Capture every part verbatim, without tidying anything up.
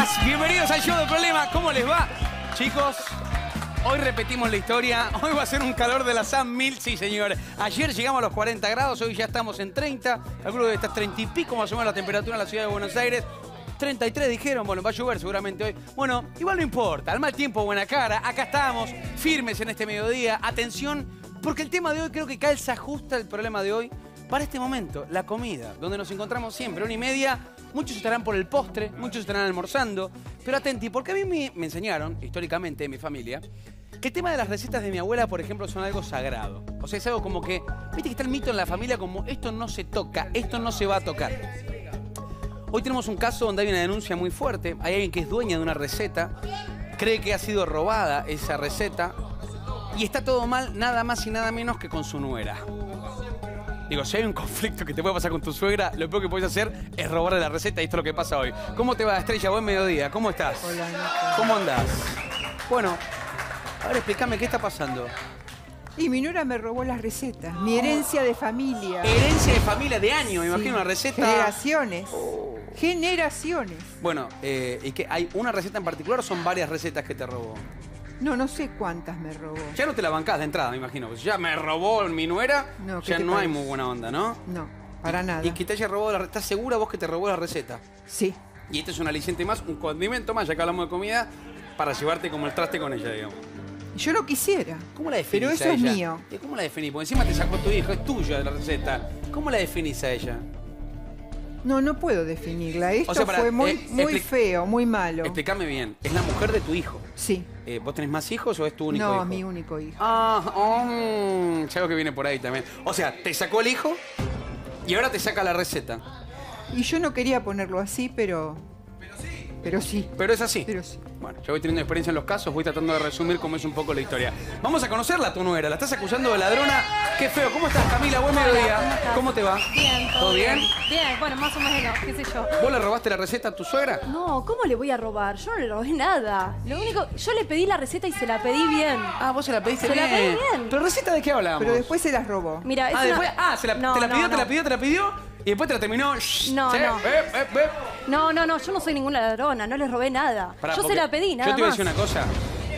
días, bienvenidos al show del problema. ¿Cómo les va? Chicos, hoy repetimos la historia. Hoy va a ser un calor de la San Mil, sí señores. Ayer llegamos a los cuarenta grados, hoy ya estamos en treinta. Calculo que está treinta y pico más o menos la temperatura en la ciudad de Buenos Aires. treinta y tres dijeron, bueno, va a llover seguramente hoy. Bueno, igual no importa, al mal tiempo, buena cara. Acá estamos, firmes en este mediodía. Atención, porque el tema de hoy creo que calza justo el problema de hoy para este momento, la comida, donde nos encontramos siempre, una y media. Muchos estarán por el postre, muchos estarán almorzando. Pero atenti, porque a mí me, me enseñaron, históricamente en mi familia, que el tema de las recetas de mi abuela, por ejemplo, son algo sagrado. O sea, es algo como que, viste que está el mito en la familia como esto no se toca, esto no se va a tocar. Hoy tenemos un caso donde hay una denuncia muy fuerte. Hay alguien que es dueña de una receta, cree que ha sido robada esa receta y está todo mal nada más y nada menos que con su nuera. Digo, si hay un conflicto que te puede pasar con tu suegra, lo peor que puedes hacer es robarle la receta y esto es lo que pasa hoy. ¿Cómo te va, Estrella? Buen mediodía. ¿Cómo estás? Hola, Nico. ¿Cómo andás? Bueno, a ver, explícame, ¿qué está pasando? Y mi nuera me robó las recetas, mi herencia de familia. Herencia de familia de años, me Sí, imagino, una receta... Generaciones. Generaciones. Bueno, eh, ¿y qué? ¿Hay una receta en particular o son varias recetas que te robó? No, no sé cuántas me robó. Ya no te la bancás de entrada, me imagino. Pues ya me robó mi nuera, No, ¿qué ya te no hay parece? muy buena onda, ¿no? No, para nada. Y que te haya robado la receta, ¿estás segura vos que te robó la receta? Sí. Y este es un aliciente más, un condimento más, ya que hablamos de comida, para llevarte como el traste con ella, digamos. Yo lo quisiera. ¿Cómo la definís Pero eso a es ella? mío. ¿Y ¿Cómo la definís? Porque encima te sacó tu hijo, es tuya la receta. ¿Cómo la definís a ella? No, no puedo definirla. Esto O sea, para- fue muy, eh, muy expli- feo, muy malo. Explícame bien, es la mujer de tu hijo. Sí. Eh, ¿Vos tenés más hijos o es tu único No, hijo? mi único hijo. Ah, oh, ya algo que viene por ahí también. O sea, te sacó el hijo y ahora te saca la receta. Y yo no quería ponerlo así, pero... Pero sí. Pero sí. Pero es así. Pero sí. Bueno, yo voy teniendo experiencia en los casos, voy tratando de resumir cómo es un poco la historia. Vamos a conocerla a tu nuera, la estás acusando de ladrona. Qué feo, ¿cómo estás, Camila? Buen mediodía. ¿Cómo estás? ¿Cómo te va? Bien, ¿Todo bien? Bien, bueno, más o menos, qué sé yo. ¿Vos le robaste la receta a tu suegra? No, ¿cómo le voy a robar? Yo no le robé nada. Lo único, yo le pedí la receta y se la pedí bien. Ah, vos se la pediste Se bien. la pedí bien. ¿Pero receta de qué hablamos? Pero después se las robó. Mira, es Ah, una... después, ah, se la, No, te la no, pidió, te no. la pidió, te la pidió y después te la terminó. Shh, No, ¿sí? no. Eh, eh, eh. No, no, no, yo no soy ninguna ladrona, no les robé nada. Pará, yo porque se la pedí, nada Yo te voy a más. decir una cosa.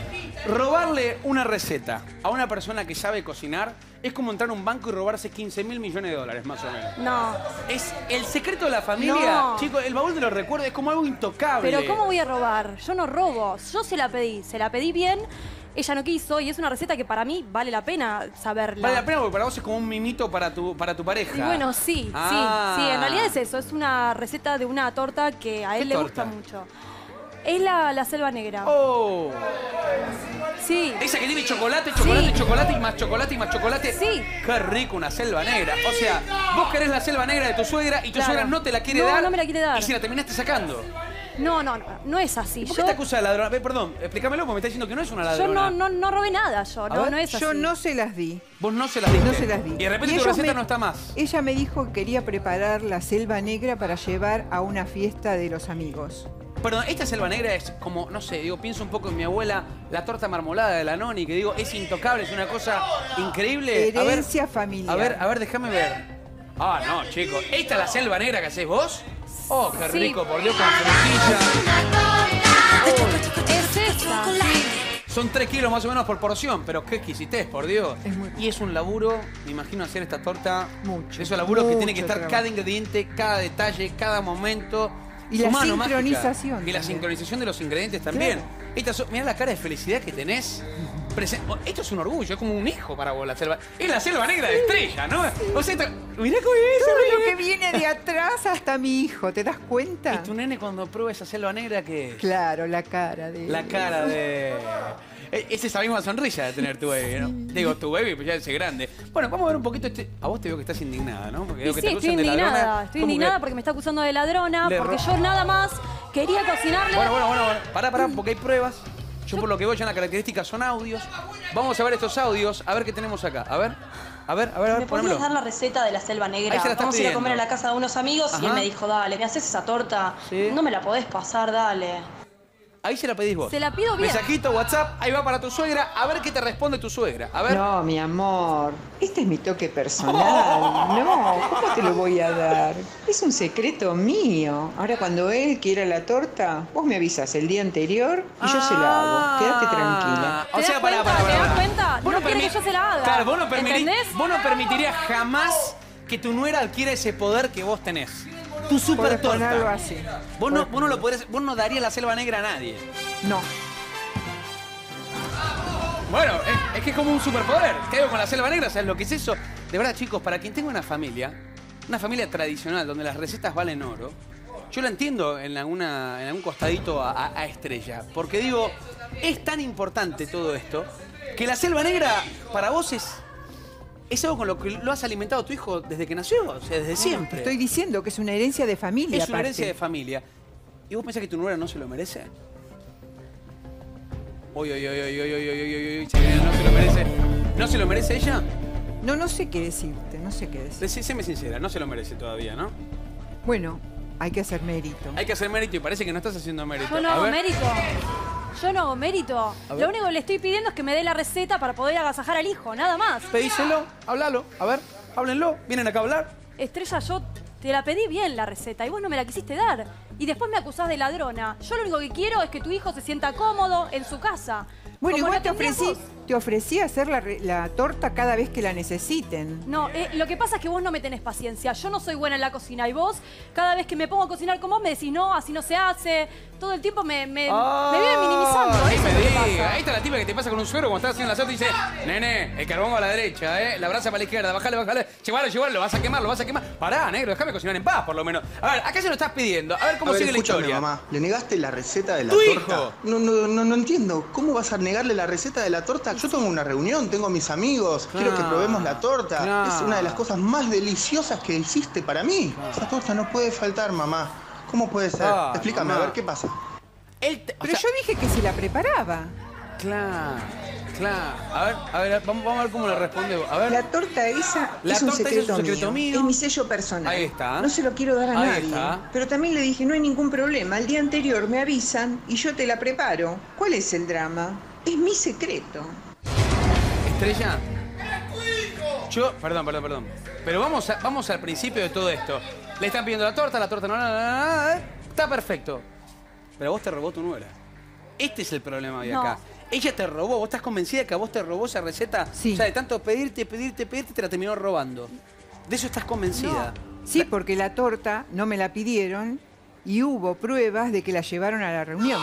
Robarle una receta a una persona que sabe cocinar es como entrar a un banco y robarse quince mil millones de dólares, más o menos. No. Es el secreto de la familia. No. Chicos, el baúl de los recuerdos es como algo intocable. Pero ¿cómo voy a robar? Yo no robo. Yo se la pedí, se la pedí bien. Ella no quiso y es una receta que para mí vale la pena saberla. Vale la pena porque para vos es como un mimito para tu, para tu pareja. Y bueno, sí, Ah. sí, sí, en realidad es eso, es una receta de una torta que a ¿Qué él le torta? gusta mucho. Es la, la selva negra. Oh. Sí. Esa que tiene chocolate, chocolate, Sí. chocolate y más chocolate y más chocolate. Sí. Qué rico una selva negra. O sea, vos querés la selva negra de tu suegra y tu Claro. suegra no te la quiere No, dar. no me la quiere dar. Y si la terminaste sacando. No, no, no, no es así. ¿Por Yo, qué te acusa de ladrona? Ve, perdón, explícamelo porque me está diciendo que no es una yo ladrona. no, no, no robé nada, yo, no, ver, no es así. Yo no se las di. Vos no se las diste. No se las di. Y de repente Y tu ellos receta me- no está más. Ella me dijo que quería preparar la selva negra para llevar a una fiesta de los amigos. Perdón, esta selva negra es como, no sé, digo, pienso un poco en mi abuela, la torta marmolada de la noni, que digo, es intocable, es una cosa increíble. A ver, Herencia familiar. a ver, a ver, déjame ver. Ah, no, chicos, ¿esta es la selva negra que hacés vos? Oh, qué Sí. rico, por Dios, con frutilla. Es esa, sí. Son tres kilos más o menos por porción, pero qué exquisitez, por Dios. Es muy- Y es un laburo, me imagino hacer esta torta. Mucho, Esos laburos que tiene que mucho estar trabajo. cada ingrediente, cada detalle, cada momento. Y Su la mano mágica. sincronización Y la también. sincronización de los ingredientes también. Claro. Estas son- mirá la cara de felicidad que tenés. Presen- oh, esto es un orgullo, es como un hijo para vos la selva. Es la selva negra de Estrella, ¿no? O sea, esta- mirá cómo es. Todo mirá. lo que viene de atrás hasta mi hijo, ¿te das cuenta? Y tu nene cuando prueba esa selva negra, ¿qué es? Claro, la cara de... La cara de... E- Es esa misma sonrisa de tener tu baby, ¿no? Digo, tu baby, pues ya es grande. Bueno, vamos a ver un poquito este... A vos te veo que estás indignada, ¿no? Porque Y veo que sí, te estoy acusan de indignada. ladrona. Estoy ¿Cómo indignada que- porque me está acusando de ladrona, Le porque ro- yo nada más quería cocinarle. Bueno, bueno, bueno, bueno. Pará, pará, porque hay pruebas. Yo por lo que veo ya las características son audios. Vamos a ver estos audios, a ver qué tenemos acá. A ver, a ver, a ver, a ver, ¿Me ponémelo. podrías dar la receta de la selva negra? Ahí se la estás Vamos a ir a pidiendo. comer a la casa de unos amigos Ajá. y él me dijo, dale, ¿me haces esa torta? Sí. No me la podés pasar, dale. Ahí se la pedís vos. Se la pido bien. Mensajito, WhatsApp, ahí va para tu suegra. A ver qué te responde tu suegra. A ver. No, mi amor, este es mi toque personal. No, ¿cómo te lo voy a dar? Es un secreto mío. Ahora cuando él quiera la torta, vos me avisas el día anterior y yo se la hago. Quédate tranquila. O ¿Te sea, das pará, cuenta? pará, pará, ¿Te das pará. cuenta? Vos No quiere permi- que yo se la haga. Claro, vos no, permití- ¿Entendés? vos no permitirías jamás que tu nuera adquiera ese poder que vos tenés. Tu super Podés ponerlo torta. así. Vos no, vos no lo podés, vos no darías la selva negra a nadie. No. Bueno, es, es que es como un superpoder. ¿Qué hago con la selva negra? ¿Sabes lo que es eso? De verdad, chicos, para quien tenga una familia, una familia tradicional donde las recetas valen oro, yo la entiendo en, alguna, en algún costadito a, a- a Estrella. Porque digo, es tan importante todo esto que la selva negra para vos es, es algo con lo que lo has alimentado a tu hijo desde que nació, o sea, desde siempre. Estoy diciendo que es una herencia de familia. Es una aparte. herencia de familia. ¿Y vos pensás que tu nuera no se lo merece? Uy, uy, uy, uy, uy, uy, uy, uy, uy, uy, se viene, no se lo merece. ¿No se lo merece ella? No, no sé qué decirte, no sé qué decir. Decí- Séme sincera, no se lo merece todavía, ¿no? Bueno, hay que hacer mérito. Hay que hacer mérito y parece que no estás haciendo mérito. Yo no A hago ver. mérito. Yo no hago mérito. A ver. Lo único que le estoy pidiendo es que me dé la receta para poder agasajar al hijo, nada más. Pedíselo, háblalo, a ver, háblenlo, vienen acá a hablar. Estrella, yo te la pedí bien la receta y vos no me la quisiste dar. Y después me acusás de ladrona. Yo lo único que quiero es que tu hijo se sienta cómodo en su casa. Bueno, Como igual la te tendrías ofrecí, vos. te ofrecí hacer la, re- la torta cada vez que la necesiten. No, eh, lo que pasa es que vos no me tenés paciencia. Yo no soy buena en la cocina y vos, cada vez que me pongo a cocinar con vos, me decís, no, así no se hace. Todo el tiempo me, me, me vive minimizando. Ahí Eso me es lo que diga. pasa. Ahí está la tipa que te pasa con un suero cuando estás haciendo la salsa y dice, nene, el carbón va a la derecha, ¿eh? La brasa para la izquierda, bájale, bájale. Llevalo, llevalo, lo vas a quemar, lo vas a quemar. Pará, negro, déjame cocinar en paz, por lo menos. A ver, acá se lo estás pidiendo. A ver cómo A ver, sigue la escúchame, historia. mamá. ¿Le negaste la receta de la ¡Tu torta? hijo! No, no, no, no entiendo. ¿Cómo vas a negarle la receta de la torta? Yo tengo una reunión, tengo a mis amigos, quiero que Claro, probemos la torta. claro. Es una de las cosas más deliciosas que existe para mí. Esa torta no puede faltar, mamá. ¿Cómo puede ser? Ah, Explícame, mamá. a ver qué pasa. Él te- o Pero sea, yo dije que se la preparaba. Claro, claro. A ver, a ver, vamos, vamos a ver cómo le responde. A ver. La torta esa La es un torta esa es un secreto, secreto mío. mío. Es mi sello personal. Ahí está. No se lo quiero dar a Ahí nadie. está. Pero también le dije, no hay ningún problema. El día anterior me avisan y yo te la preparo. ¿Cuál es el drama? Es mi secreto. Estrella. Yo, perdón, perdón, perdón. Pero vamos, a- vamos al principio de todo esto. Le están pidiendo la torta, la torta no, no, no, no, no, está perfecto. Pero vos te robó tu nuera. Este es el problema de No. acá. Ella te robó, vos estás convencida que a vos te robó esa receta. Sí. O sea, de tanto pedirte, pedirte, pedirte, te la terminó robando. De eso estás convencida. Sí, porque la torta no me la pidieron y hubo pruebas de que la llevaron a la reunión.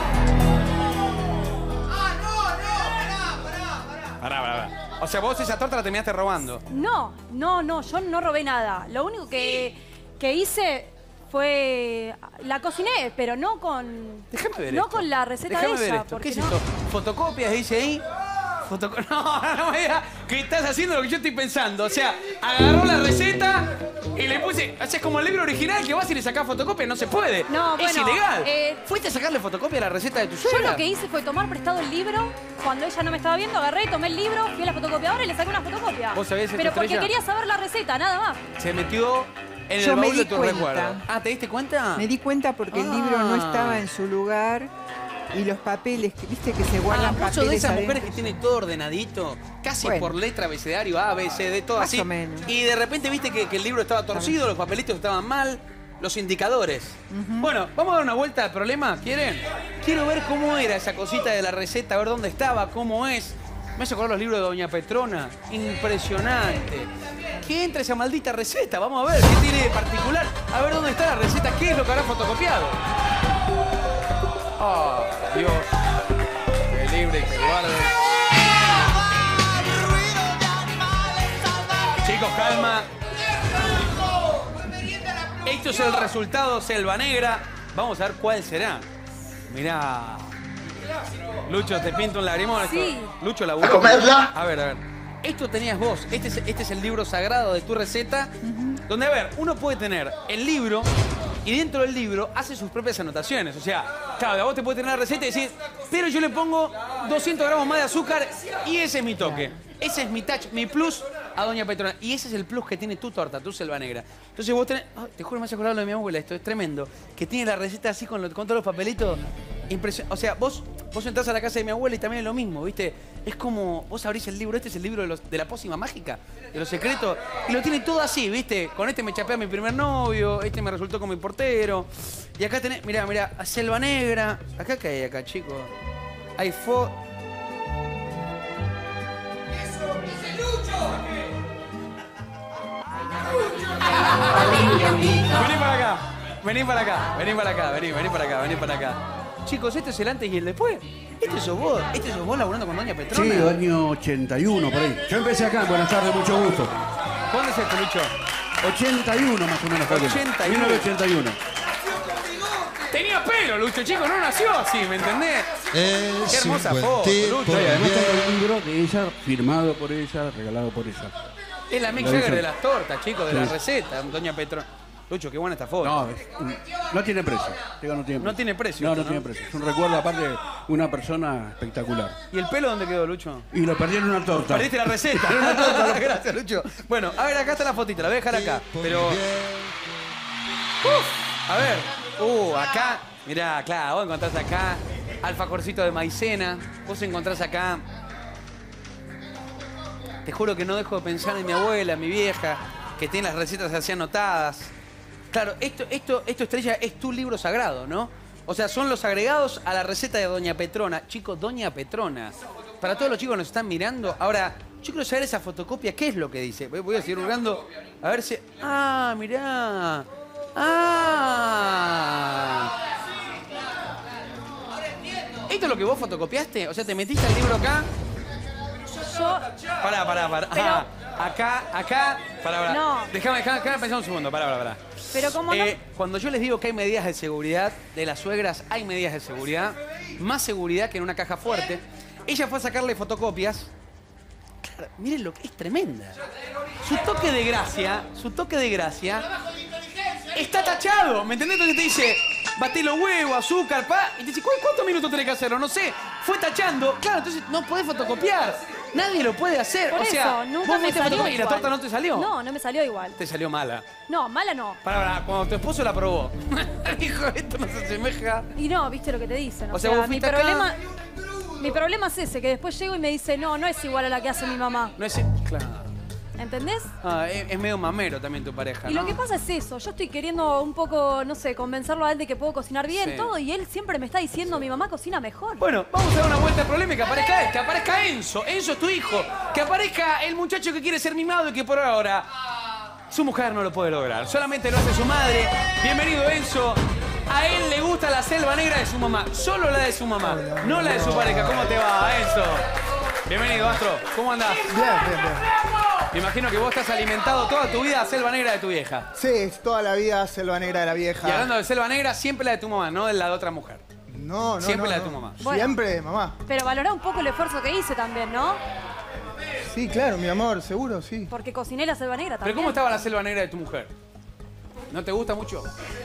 Pará, pará, pará. O sea, vos esa torta la terminaste robando. No, no, no, yo no robé nada. Lo único que, que hice fue... La cociné, pero no con... Déjame ver No esto. con la receta Déjame de ver ella. esto. porque ¿Qué es no- esto? ¿Fotocopias? Dice ahí. Fotoco- No, no me digas que estás haciendo lo que yo estoy pensando. O sea, agarró la receta y le puse... O sea, es como el libro original que vas y le sacás fotocopia. No se puede. No, es bueno, ilegal. eh, ¿Fuiste a sacarle fotocopia a la receta de tu Yo suegra? lo que hice fue tomar prestado el libro. Cuando ella no me estaba viendo, agarré, tomé el libro, fui a la fotocopiadora y le saqué una fotocopia. ¿Vos sabés esto, Pero porque Estrella? quería saber la receta, nada más. Se metió en Yo el me baúl di de tu cuenta. recuerdo. Ah, ¿te diste cuenta? Me di cuenta porque el libro no estaba en su lugar y los papeles, que- viste que se Ah, guardan vos sos de papeles esas mujeres adentro. que tiene todo ordenadito, casi Bueno. por letra, abecedario, A, B, C, D, todo Más así. o menos. Y de repente viste que, que el libro estaba torcido, los papelitos estaban mal, los indicadores. Bueno, vamos a dar una vuelta al problema, ¿quieren? Quiero ver cómo era esa cosita de la receta, a ver dónde estaba, cómo es. Me hace acordar los libros de Doña Petrona. Impresionante. ¿Qué entra esa maldita receta? Vamos a ver qué tiene de particular. A ver dónde está la receta, qué es lo que habrá fotocopiado. Oh, Dios. Que libre y que guarde. Chicos, calma. Esto es el resultado Selva Negra. Vamos a ver cuál será. Mirá. Lucho, te pinto un lagrimón. Esto- Sí. Lucho, la ¿A comerla? A ver, a ver. Esto tenías vos. Este es, este es el libro sagrado de tu receta. Donde, a ver, uno puede tener el libro y dentro del libro hace sus propias anotaciones. O sea, claro, vos te puede tener la receta y decir, pero yo le pongo doscientos gramos más de azúcar y ese es mi toque. Ese es mi touch, mi plus a Doña Petrona. Y ese es el plus que tiene tu torta, tu Selva Negra. Entonces vos tenés... Ay, te juro, me hace acordar lo de mi abuela. Esto es tremendo. Que tiene la receta así con, lo- con todos los papelitos. Impresionante. O sea, vos, vos entrás a la casa de mi abuela y también es lo mismo, ¿viste? Es como, vos abrís el libro, este es el libro de, los, de la pócima mágica, de los secretos, y lo tiene todo así, ¿viste? Con este me chapé a mi primer novio, este me resultó como mi portero. Y acá tenés, mirá, mirá, Selva Negra. ¿Acá qué hay acá, chicos? Hay fo... Vení para acá, vení para acá, vení para acá, vení, vení para acá, vení para acá. Chicos, este es el antes y el después. Este sos vos, este sos vos laburando con Doña Petrona. Sí, año ochenta y uno, por ahí. Yo empecé acá, buenas tardes, mucho gusto. ¿Cuándo es esto, Lucho? ochenta y uno más o menos. ochenta y uno. mil novecientos ochenta y uno. Tenía pelo, Lucho, chico, no nació así, ¿me entendés? Es Qué hermosa un foto, buen Lucho. tipo Y además bien. tengo el libro de ella, firmado por ella, regalado por ella. Es la Mick La Jagger Lucho. de las tortas, chicos, de Sí. la receta, Doña Petrona. Lucho, qué buena esta foto. No, es- no tiene precio. Digo, no tiene precio. No tiene precio No, esto, no tiene ¿no? precio. Es un recuerdo, aparte, de una persona espectacular. ¿Y el pelo dónde quedó, Lucho? Y lo perdí en una torta. Perdiste la receta. Era una torta. Gracias, Lucho. Bueno, a ver, acá está la fotita, la voy a dejar acá. Pero. Uf, a ver. Uh, acá. Mirá, claro, vos encontrás acá alfajorcito de maicena. Vos encontrás acá. Te juro que no dejo de pensar en mi abuela, en mi vieja, que tiene las recetas así anotadas. Claro, esto, esto, esto, Estrella, es tu libro sagrado, ¿no? O sea, son los agregados a la receta de Doña Petrona. Chicos, Doña Petrona. Para todos los chicos que nos están mirando, ahora, yo quiero saber esa fotocopia, ¿qué es lo que dice? Voy a seguir hurgando, a ver si... Ah, mirá. Ah. ¿Esto es lo que vos fotocopiaste? O sea, ¿te metiste el libro acá? Yo, Pará, pará, pará. Pero- Ah, acá, acá. Pará, pará. No. Déjame, déjame, déjame pensar un segundo. Pará, pará, pará. pero como Eh, cuando yo les digo que hay medidas de seguridad de las suegras, hay medidas de seguridad. Más seguridad que en una caja fuerte. Ella fue a sacarle fotocopias. Claro, miren lo que es tremenda. Su toque de gracia, su toque de gracia está tachado. ¿Me entendés? Entonces te dice, baté los huevos, azúcar, pa. Y te dice, ¿cu- ¿cuántos minutos tenés que hacerlo? No sé. Fue tachando. Claro, entonces no podés fotocopiar. Nadie lo puede hacer. por o sea, eso, nunca vos me fuiste a salió fotocopiar y la igual. torta no te salió. No, no me salió igual. Te salió mala. No, mala no. Pará, pará, cuando tu esposo la probó. Dijo, esto no se asemeja. Y no, viste lo que te dicen. O, O sea, sea, vos mi fuiste acá- problema, mi problema es ese, que después llego y me dice, no, no es igual a la que hace mi mamá. No es. Claro. ¿Entendés? Ah, es, es medio mamero también tu pareja, Y ¿no? lo que pasa es eso, yo estoy queriendo un poco, no sé, convencerlo a él de que puedo cocinar bien, Sí. todo, y él siempre me está diciendo, mi mamá cocina mejor. Bueno, vamos a dar una vuelta al problema y que aparezca él, que aparezca Enzo. Enzo es tu hijo. Que aparezca el muchacho que quiere ser mimado y que por ahora su mujer no lo puede lograr. Solamente lo hace su madre. Bienvenido, Enzo. A él le gusta la selva negra de su mamá. Solo la de su mamá, no la de su pareja. ¿Cómo te va, Enzo? Bienvenido, Astro. ¿Cómo andás? Bien, bien, bien. Me imagino que vos estás alimentado toda tu vida a selva negra de tu vieja. Sí, es toda la vida selva negra de la vieja. Y hablando de selva negra, siempre la de tu mamá, no de la de otra mujer. No, no, Siempre no, la de no. tu mamá. Bueno. Siempre, mamá. Pero valorá un poco el esfuerzo que hice también, ¿no? Sí, claro, mi amor, seguro, sí. Porque cociné la selva negra Pero también. ¿cómo estaba la selva negra de tu mujer? ¿No te gusta mucho?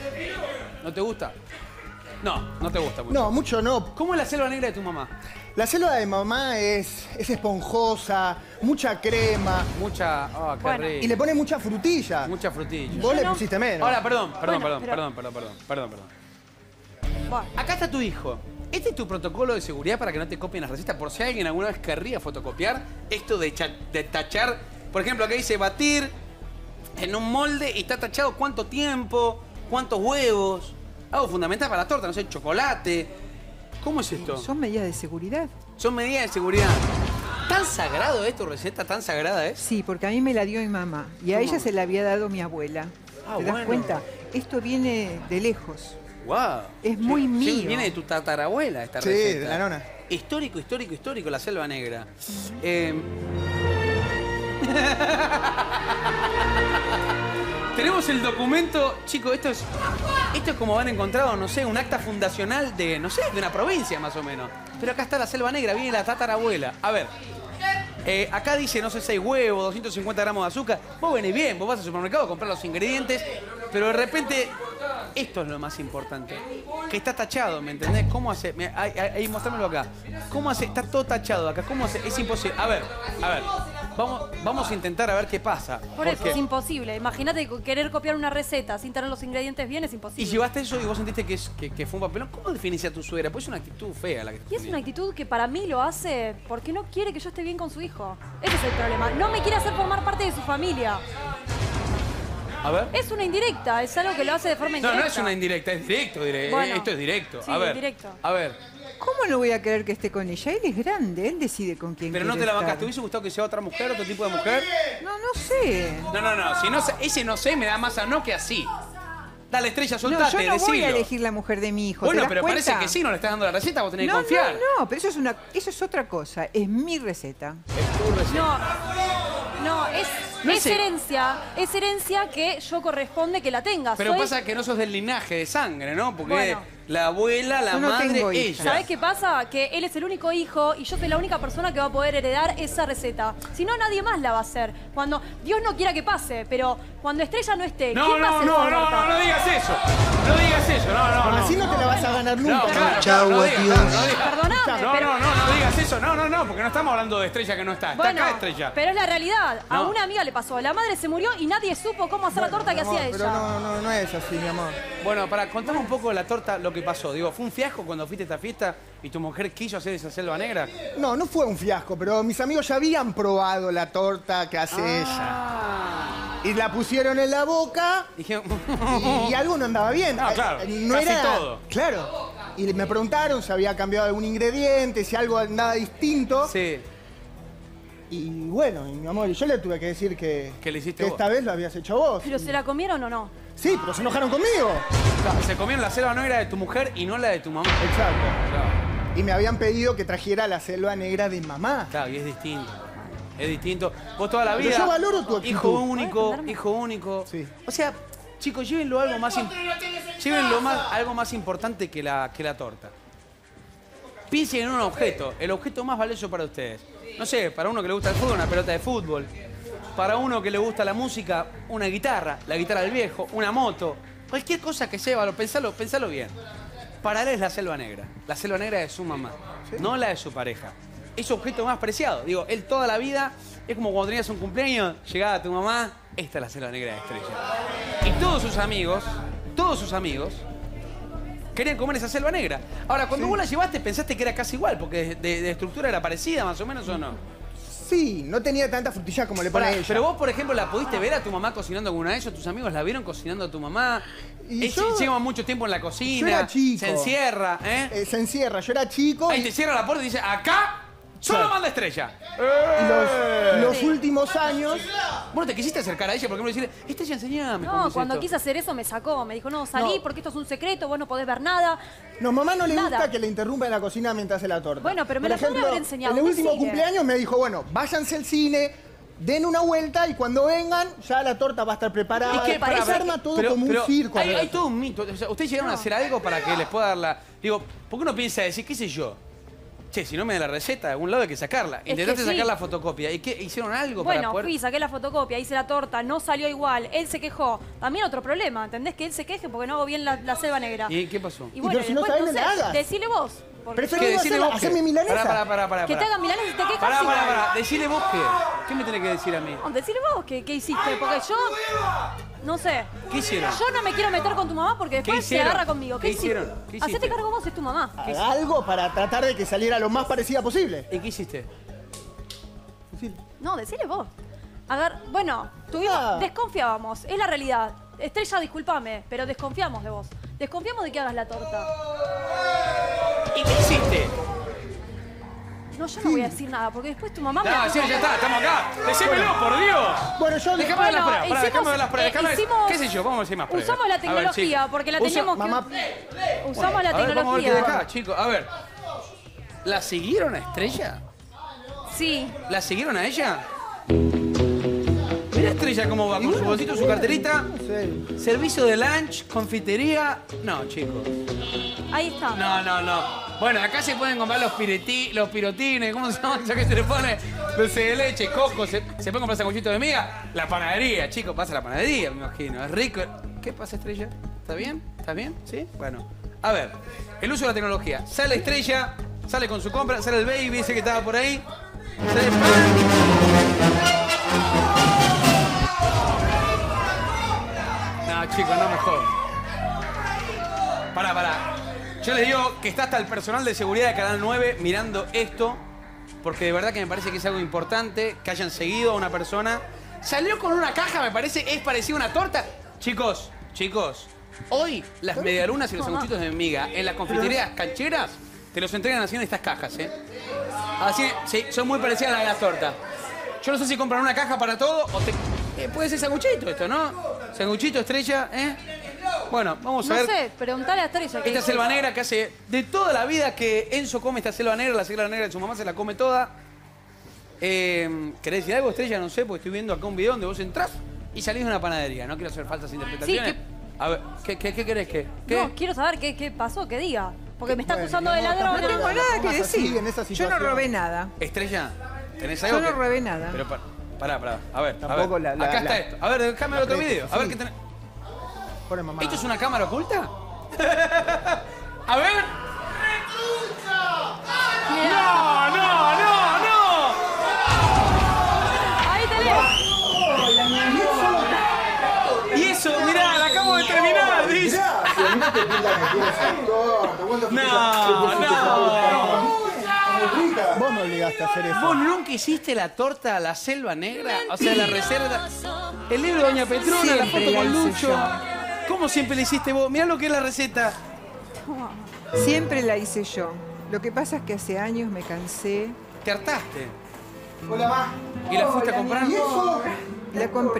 ¿No te gusta? No, no te gusta mucho. No, mucho no. ¿Cómo es la selva negra de tu mamá? La selva de mamá es, es esponjosa, mucha crema Mucha... Ah, qué Bueno. rico. y le pone mucha frutilla. Mucha frutilla. Vos Yo le no. pusiste menos. Ahora, perdón, perdón, Bueno, perdón, pero- perdón, perdón, perdón, perdón, perdón. Bueno, Acá está tu hijo. ¿Este es tu protocolo de seguridad para que no te copien las recetas? Por si alguien alguna vez querría fotocopiar esto de, cha- de tachar. Por ejemplo, acá dice batir en un molde y está tachado cuánto tiempo, cuántos huevos. Algo fundamental para la torta, no sé, chocolate. ¿Cómo es esto? ¿Son medidas de seguridad? Son medidas de seguridad. ¿Tan sagrado es tu receta? ¿Tan sagrada es? Sí, porque a mí me la dio mi mamá y a ¿Cómo? ella se la había dado mi abuela. Ah, ¿Te das bueno. cuenta? Esto viene de lejos. Wow. Es muy mío. Viene de tu tatarabuela esta Sí, receta. de la nona. Histórico, histórico, histórico, la selva negra. Eh, Tenemos el documento, chicos, esto es, esto es como han encontrado, no sé, un acta fundacional de, no sé, de una provincia más o menos. Pero acá está la selva negra, viene la tatarabuela. A ver, eh, acá dice, no sé, seis huevos, doscientos cincuenta gramos de azúcar. Vos venís bien, vos vas al supermercado a comprar los ingredientes, pero de repente, esto es lo más importante. Que está tachado, ¿me entendés? ¿Cómo hace? Me- Ahí, ahí, ahí, mostrámelo acá. ¿Cómo hace? Está todo tachado acá. ¿Cómo hace? Es imposible. A ver, a ver. Vamos, vamos a intentar a ver qué pasa. Por eso, es imposible. Imagínate querer copiar una receta sin tener los ingredientes bien, es imposible. Y llevaste eso y vos sentiste que, es, que, que fue un papelón. ¿Cómo definís a tu suegra? Pues es una actitud fea la que Y es una actitud que para mí lo hace porque no quiere que yo esté bien con su hijo. Ese es el problema. No me quiere hacer formar parte de su familia. A ver. Es una indirecta, es algo que lo hace de forma No, indirecta. no es una indirecta, es directo. dire- Bueno. Esto es directo. Sí, a ver. directo. A ver. ¿Cómo no voy a querer que esté con ella? Él es grande, él decide con quién Pero no quiere te la estar. bancaste. ¿Te hubiese gustado que sea otra mujer, otro tipo de mujer? No, no sé. No, no, no. Si no sé- ese no sé me da más a no que así. Dale, Estrella, No, soltate, yo no voy a decilo. elegir la mujer de mi hijo. ¿te Bueno, das pero cuenta? parece que sí, no le estás dando la receta, vos tenés No, que confiar. no, no, pero eso es, una, eso es otra cosa. Es mi receta. Es tu receta. No, no, es, No es sé. herencia. Es herencia que yo corresponde que la tenga. Pero Soy- pasa que no sos del linaje de sangre, ¿no? Porque Bueno. la abuela, la Yo no madre, tengo hija. ella. ¿Sabés qué pasa? Que él es el único hijo y yo soy la única persona que va a poder heredar esa receta. Si no, nadie más la va a hacer. Cuando Dios no quiera que pase, pero cuando Estrella no esté, No, ¿quién va a no, hacer no, esa no, torta? no, no digas eso. No digas eso, no, no. Porque no. así no te la vas a ganar nunca. No, claro, Chau, claro, no digas, adiós. no, no digas. Perdóname, No, pero... no, no, no digas eso. No, no, no, porque no estamos hablando de Estrella que no está. Está Bueno, acá Estrella. pero es la realidad. A No. una amiga le pasó. La madre se murió y nadie supo cómo hacer la torta que Mi amor, hacía pero ella. no, no, no es así, mi amor. Bueno, para contarme un poco de la torta, lo que pasó. Digo, ¿fue un fiasco cuando fuiste a esta fiesta y tu mujer quiso hacer esa selva negra? No, no fue un fiasco, pero mis amigos ya habían probado la torta que hace ella. Ah. Y la pusieron en la boca Dije, y, y algo no andaba bien. No, claro, Eh, no casi era todo. Claro. Y me preguntaron si había cambiado algún ingrediente, si algo andaba distinto. sí. Y bueno, y mi amor, yo le tuve que decir que, Que le hiciste que vos. esta vez lo habías hecho vos. ¿Pero se la comieron o no? Sí, pero se enojaron conmigo. Se comieron la selva negra de tu mujer y no la de tu mamá. Exacto. Claro, Y me habían pedido que trajera la selva negra de mamá. claro, y es distinto. Es distinto. Vos toda la Pero vida. yo valoro tu actitud. Hijo único, ¿Puedes entenderme? hijo único. Sí. O sea, chicos, llévenlo a algo más im- llévenlo más, algo más importante que la, que la torta. Piensen en un objeto, el objeto más valioso para ustedes. No sé, para uno que le gusta el fútbol, una pelota de fútbol. Para uno que le gusta la música, una guitarra, la guitarra del viejo, una moto. Cualquier cosa que sea, pensalo, pensalo bien. Para él es la selva negra. La selva negra de su mamá, no la de su pareja. Es su objeto más preciado. Digo, él toda la vida, es como cuando tenías un cumpleaños, llegaba tu mamá, esta es la selva negra de Estrella. Y todos sus amigos, todos sus amigos, querían comer esa selva negra. Ahora, cuando vos la llevaste, pensaste que era casi igual, porque de, de- de estructura era parecida, más o menos, ¿o no? Sí, no tenía tanta frutilla como le pone Pará, ella. pero vos, por ejemplo, ¿la pudiste ver a tu mamá cocinando alguna vez? ¿O tus amigos la vieron cocinando a tu mamá? Y Es- yo- lleva mucho tiempo en la cocina. yo era chico. Se encierra, ¿eh? Eh, se encierra, yo era chico Ahí y, te cierra la puerta y dice, acá solo Claro. manda Estrella. y los, los últimos años... Bueno, te quisiste acercar a ella, por ejemplo, y decirle, Estrella, enseñame cómo No, es cuando esto. quise hacer eso me sacó. Me dijo, no, salí No. porque esto es un secreto, vos no podés ver nada. No, mamá no le Nada. gusta que le interrumpa en la cocina mientras hace la torta. Bueno, pero me Por lo podría ejemplo, haber enseñado, En el ¿qué último sigue? cumpleaños me dijo, bueno, váyanse al cine, den una vuelta y cuando vengan ya la torta va a estar preparada. Es que, para pará, se pará, arma todo pero- como pero un circo. Hay, hay alrededor. todo un mito. O sea, ¿ustedes llegaron a hacer algo para que les pueda dar la...? Digo, ¿por qué uno piensa decir, qué sé yo? Che, si no me da la receta, de algún lado hay que sacarla. que Intentaste sí. sacar la fotocopia. ¿Y qué? ¿Hicieron algo para Bueno, poder...? fui, saqué la fotocopia, hice la torta, no salió igual, él se quejó. También otro problema, ¿entendés? Que él se queje porque no hago bien la, la selva negra. ¿Y qué pasó? Y bueno, pero si no después, sabés, no la sé, hagas. decile vos. porque- Prefiero ¿Qué? no Decile hacerla, vos qué. hacerme milanesa. Pará, pará, pará, pará. que te pará. hagan milanes y te quejas Pará, pará, igual. pará. Decile vos qué. ¿Qué me tenés que decir a mí? Oh, decile vos qué, qué hiciste, porque yo... No sé. ¿Qué hicieron? Yo no me quiero meter con tu mamá porque después se hicieron? agarra conmigo. ¿Qué hiciste? hicieron? ¿Qué hiciste? Hacete cargo vos, es tu mamá. Haga algo para tratar de que saliera lo más parecida posible. ¿Y qué hiciste? No, decile vos. Agar... Bueno, tuvimos... Ah. desconfiábamos, es la realidad. Estrella, discúlpame, pero desconfiamos de vos. Desconfiamos de que hagas la torta. ¿Y qué hiciste? No, yo no voy a decir nada, porque después tu mamá me... No, sí, ya está, estamos acá. Decímelo, por Dios. Bueno, yo... Déjame ver las Bueno, pruebas, pará, hicimos- déjame ver las pruebas. eh, Déjame ver- hicimos- ¿Qué sé yo? Vamos a decir más pruebas. Usamos la A ver, tecnología, chicos. porque la Usa- tenemos mamá- que... Usamos la A ver, vamos a ver qué tecnología. de acá, chicos. A ver. ¿La siguieron a Estrella? Sí. ¿La siguieron a ella? Mira Estrella cómo va, con su bolsito, su carterita. No sé. Servicio de lunch, confitería. No, chicos. Ahí está. No, no, no. Bueno, acá se pueden comprar los, pireti, los pirotines, ¿cómo se llama eso que se le pone? Dulce de leche, coco, se, se pueden comprar sanguchitos de miga. La panadería, chicos, pasa la panadería, me imagino. Es rico. ¿Qué pasa, Estrella? ¿Está bien? ¿Está bien? ¿Sí? Bueno. A ver, el uso de la tecnología. Sale Estrella, sale con su compra, sale el baby, ese que estaba por ahí. Sale el pan. No, chicos, no me jodan. Pará, pará. Yo les digo que está hasta el personal de seguridad de Canal nueve mirando esto, porque de verdad que me parece que es algo importante que hayan seguido a una persona. Salió con una caja, me parece, es parecido a una torta. Chicos, chicos, hoy las medialunas y los sanguchitos de miga en las confiterías cancheras te los entregan así en estas cajas, ¿eh? Así, sí, son muy parecidas a las de las tortas. Yo no sé si compran una caja para todo o te... Eh, puede ser sanguchito esto, ¿no? Sanguchito, Estrella, ¿eh? Bueno, vamos a No ver. sé, preguntale a Estrella. Esta selva negra que hace de toda la vida que Enzo come esta selva negra, la selva negra de su mamá se la come toda. Eh, ¿Querés decir algo, Estrella? No sé, porque estoy viendo acá un video donde vos entrás y salís de una panadería. No quiero hacer falsas interpretaciones. Sí, A ver, ¿qué, qué, qué querés que? ¿Qué? No, quiero saber qué, qué pasó, qué diga. Porque me está Bueno, acusando de no, ladrón. tampoco No tengo la nada que pongas así, decir. en esa Yo no situación. robé nada. Estrella, ¿tenés Yo algo no que- robé nada. Pero pa- pará, pará. A ver, a Tampoco ver. la- la- Acá está la- esto. A ver, déjame ver otro video. A ver sí. qué tenés. Pone mamá. ¿Esto es una cámara oculta? A ver. ¡No, no, no, no! Ahí tenés. Y eso, mirá, la acabo de terminar, dice. No, no. Vos me obligaste a hacer eso. ¿Vos nunca hiciste la torta a la selva negra? O sea, la reserva. El libro de Doña Petrona, la Siempre foto la con hice Lucho. yo. ¿Cómo siempre la hiciste vos? Mirá lo que es la receta. Siempre la hice yo. Lo que pasa es que hace años me cansé. Te hartaste. Hola, ma. ¿Y la fuiste a comprar? La compré.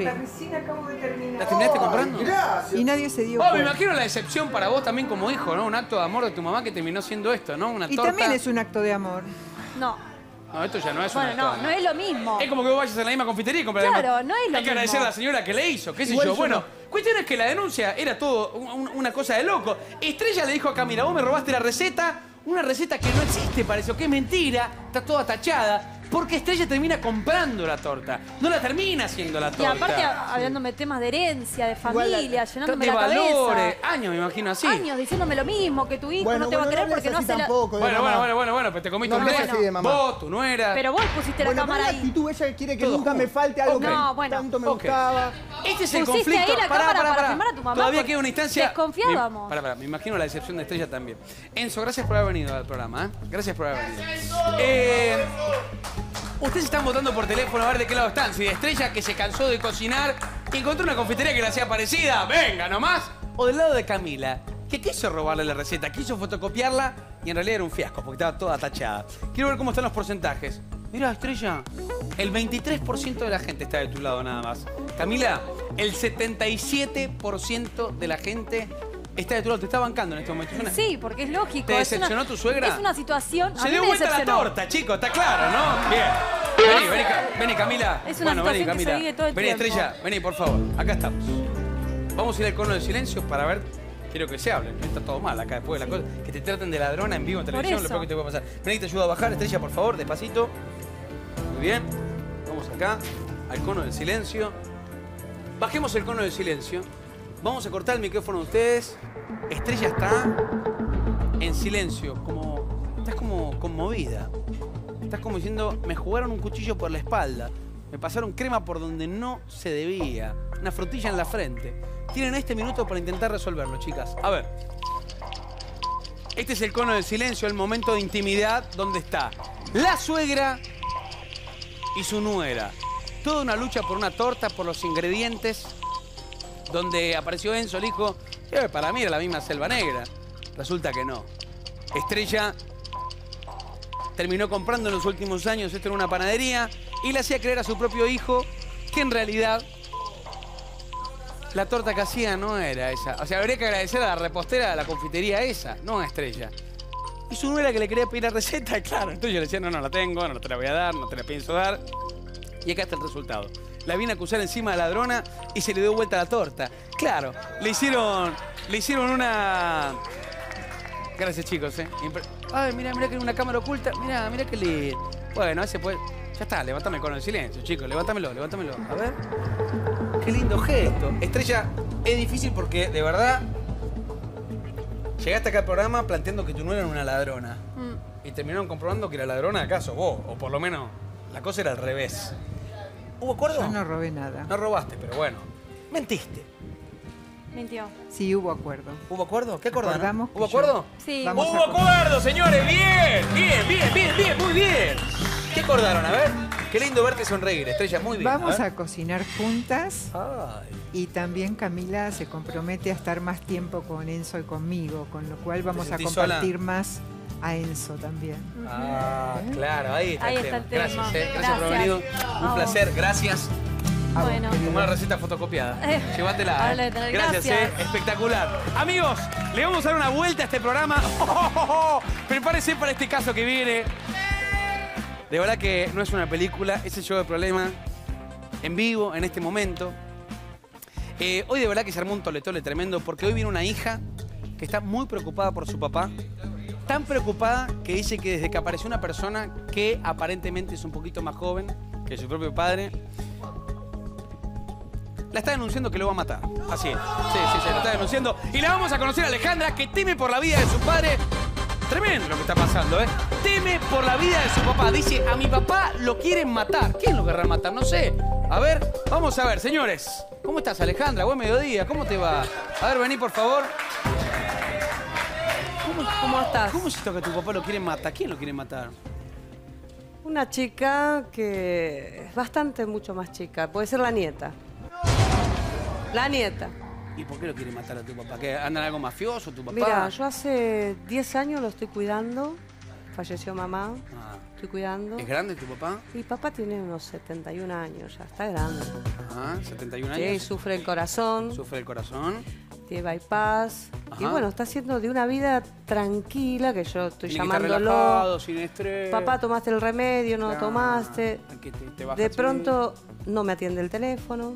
¿La terminaste comprando? Y nadie se dio Oh, me cuenta. imagino la decepción para vos también como hijo, ¿no? Un acto de amor de tu mamá que terminó siendo esto, ¿no? Una Y torta. también es un acto de amor. No. No, esto ya no es Bueno, un acto no, de no amor. es lo mismo. Es como que vos vayas a la misma confitería y comprar Claro, no es lo Hay que agradecer a mismo. la señora que le hizo, qué sé Igual yo. yo Bueno, no. cuestión es que la denuncia era todo un- un- una cosa de loco. Estrella le dijo acá, mira, vos me robaste la receta, una receta que no existe, parece, que es mentira, está toda tachada. Porque Estrella termina comprando la torta. No la termina haciendo la Y torta. aparte a- hablándome temas de herencia, de familia, llenándome de la valores, cabeza. años, me imagino así. Años diciéndome lo mismo, que tu hijo Bueno, no te va a bueno, querer no porque no hables hace así la... tampoco de Bueno, mamá. bueno, bueno, bueno, bueno, pero te comiste No un hables mes. así de mamá. Vos, tu nuera. Pero vos pusiste Bueno, la pero cámara la ahí. actitud, ella quiere que Todo nunca junto. me falte algo Ok. que No, bueno. tanto me Ok. gustaba. Este es el Pusiste conflicto. ahí la Pará, cámara pará, para pará. filmar a tu mamá Todavía porque queda una instancia. desconfiábamos. Mi- Pará, pará, me imagino la decepción de Estrella también. Enzo, gracias por haber venido al programa, ¿eh? Gracias por haber venido. Eh, ustedes están votando por teléfono a ver de qué lado están. Si de Estrella, que se cansó de cocinar, encontró una confitería que le hacía parecida, venga nomás. O del lado de Camila, que quiso robarle la receta, quiso fotocopiarla y en realidad era un fiasco porque estaba toda tachada. Quiero ver cómo están los porcentajes. Mira, Estrella, el veintitrés por ciento de la gente está de tu lado nada más. Camila, el setenta y siete por ciento de la gente está de tu lado. Te está bancando en este momento. Es una- Sí, porque es lógico. ¿Te es una- decepcionó tu suegra? Es una situación... a Se mí dio me vuelta la decepcionó. torta, chicos, está claro, ¿no? Bien. Vení, vení, Ca- vení, Camila. Es una bueno, vení, situación que se Camila. vive todo el vení, tiempo. Estrella, vení, por favor. Acá estamos. Vamos a ir al cono de silencio para ver. Quiero que se hablen. Está todo mal acá después de la cosa. Que te traten de ladrona en vivo en Por televisión, lo eso. peor que te puede pasar. Vení, te ayudo a bajar, Estrella, por favor, despacito. Muy bien. Vamos acá, al cono del silencio. Bajemos el cono del silencio. Vamos a cortar el micrófono de ustedes. Estrella está en silencio, como. Estás como conmovida. Estás como diciendo, me jugaron un cuchillo por la espalda. Me pasaron crema por donde no se debía. Una frutilla en la frente. Tienen este minuto para intentar resolverlo, chicas. A ver. Este es el cono del silencio, el momento de intimidad donde está la suegra y su nuera. Toda una lucha por una torta, por los ingredientes. Donde apareció Enzo, el hijo. Eh, para mí era la misma selva negra. Resulta que no. Estrella terminó comprando en los últimos años esto en una panadería y le hacía creer a su propio hijo que en realidad la torta que hacía no era esa. O sea, habría que agradecer a la repostera de la confitería esa, no a Estrella. Y su nuera que le quería pedir la receta, claro. Entonces yo le decía, no, no la tengo, no te la voy a dar, no te la pienso dar. Y acá está el resultado. La vine a acusar encima de ladrona y se le dio vuelta la torta. Claro, le hicieron, le hicieron una... Gracias, chicos, ¿eh? Impre- Ay, mira, mira que hay una cámara oculta. Mira, mira que le... Bueno, ese puede... Ya está, levántame con el silencio, chicos. Levántamelo, levántamelo. A ver. Qué lindo gesto. Estrella, es difícil porque, de verdad, llegaste acá al programa planteando que tu nuera era una ladrona. Mm. Y terminaron comprobando que la ladrona acaso vos. O por lo menos, la cosa era al revés. ¿Hubo acuerdo? Yo no robé nada. No robaste, pero bueno. Mentiste. Mintió. Sí, hubo acuerdo. ¿Hubo acuerdo? ¿Qué acordaron? Acordamos que ¿Hubo yo- acuerdo? Sí. Vamos ¡Hubo a- acuerdo, señores! ¡Bien! ¡Bien, bien, bien, bien! ¡Muy bien! ¿Qué acordaron? A ver. Qué lindo verte sonreír, Estrella. Muy bien. Vamos ver. a cocinar juntas Ay. y también Camila se compromete a estar más tiempo con Enzo y conmigo, con lo cual vamos a sentís compartir más a Enzo también. Ah, claro, ahí está, Ahí el, está tema. el tema. Gracias, eh. Gracias, por Gracias. venir. Un Vamos. placer, gracias. A vos, Bueno. querido. Como una receta fotocopiada. Eh, Llévatela. ahora la eh. de tener- Gracias, gracias. eh. Espectacular. Amigos, le vamos a dar una vuelta a este programa. Oh, oh, oh, oh. Prepárese para este caso que viene. De verdad que no es una película, es el show de problema en vivo, en este momento. Eh, hoy de verdad que se armó un toletole tremendo porque hoy viene una hija que está muy preocupada por su papá. Tan preocupada que dice que desde que apareció una persona que aparentemente es un poquito más joven que su propio padre, la está denunciando que lo va a matar. Así es. Sí, sí, sí, la está denunciando. Y la vamos a conocer a Alejandra, que teme por la vida de su padre. Tremendo lo que está pasando, ¿eh? Teme por la vida de su papá. Dice, a mi papá lo quieren matar. ¿Quién lo querrá matar? No sé. A ver, vamos a ver, señores. ¿Cómo estás, Alejandra? Buen mediodía. ¿Cómo te va? A ver, vení, por favor. ¿Cómo, ¿Cómo estás? ¿Cómo es esto que tu papá lo quiere matar? ¿Quién lo quiere matar? Una chica que es bastante mucho más chica. Puede ser la nieta. La nieta. ¿Y por qué lo quiere matar a tu papá? ¿Que anda en algo mafioso tu papá? Mira, yo hace diez años lo estoy cuidando. Falleció mamá. Ah, Estoy cuidando. ¿es grande tu papá? Y papá tiene unos setenta y un años, ya está grande. Ah, setenta y un Sí, años. sufre el corazón, Sufre el corazón. tiene bypass. Y Ajá. bueno, está haciendo de una vida tranquila que yo estoy Tiene que estar llamándolo. relajado, sin estrés. Papá, tomaste el remedio, no lo Claro, tomaste. que te- te baja De el pronto no me atiende el teléfono.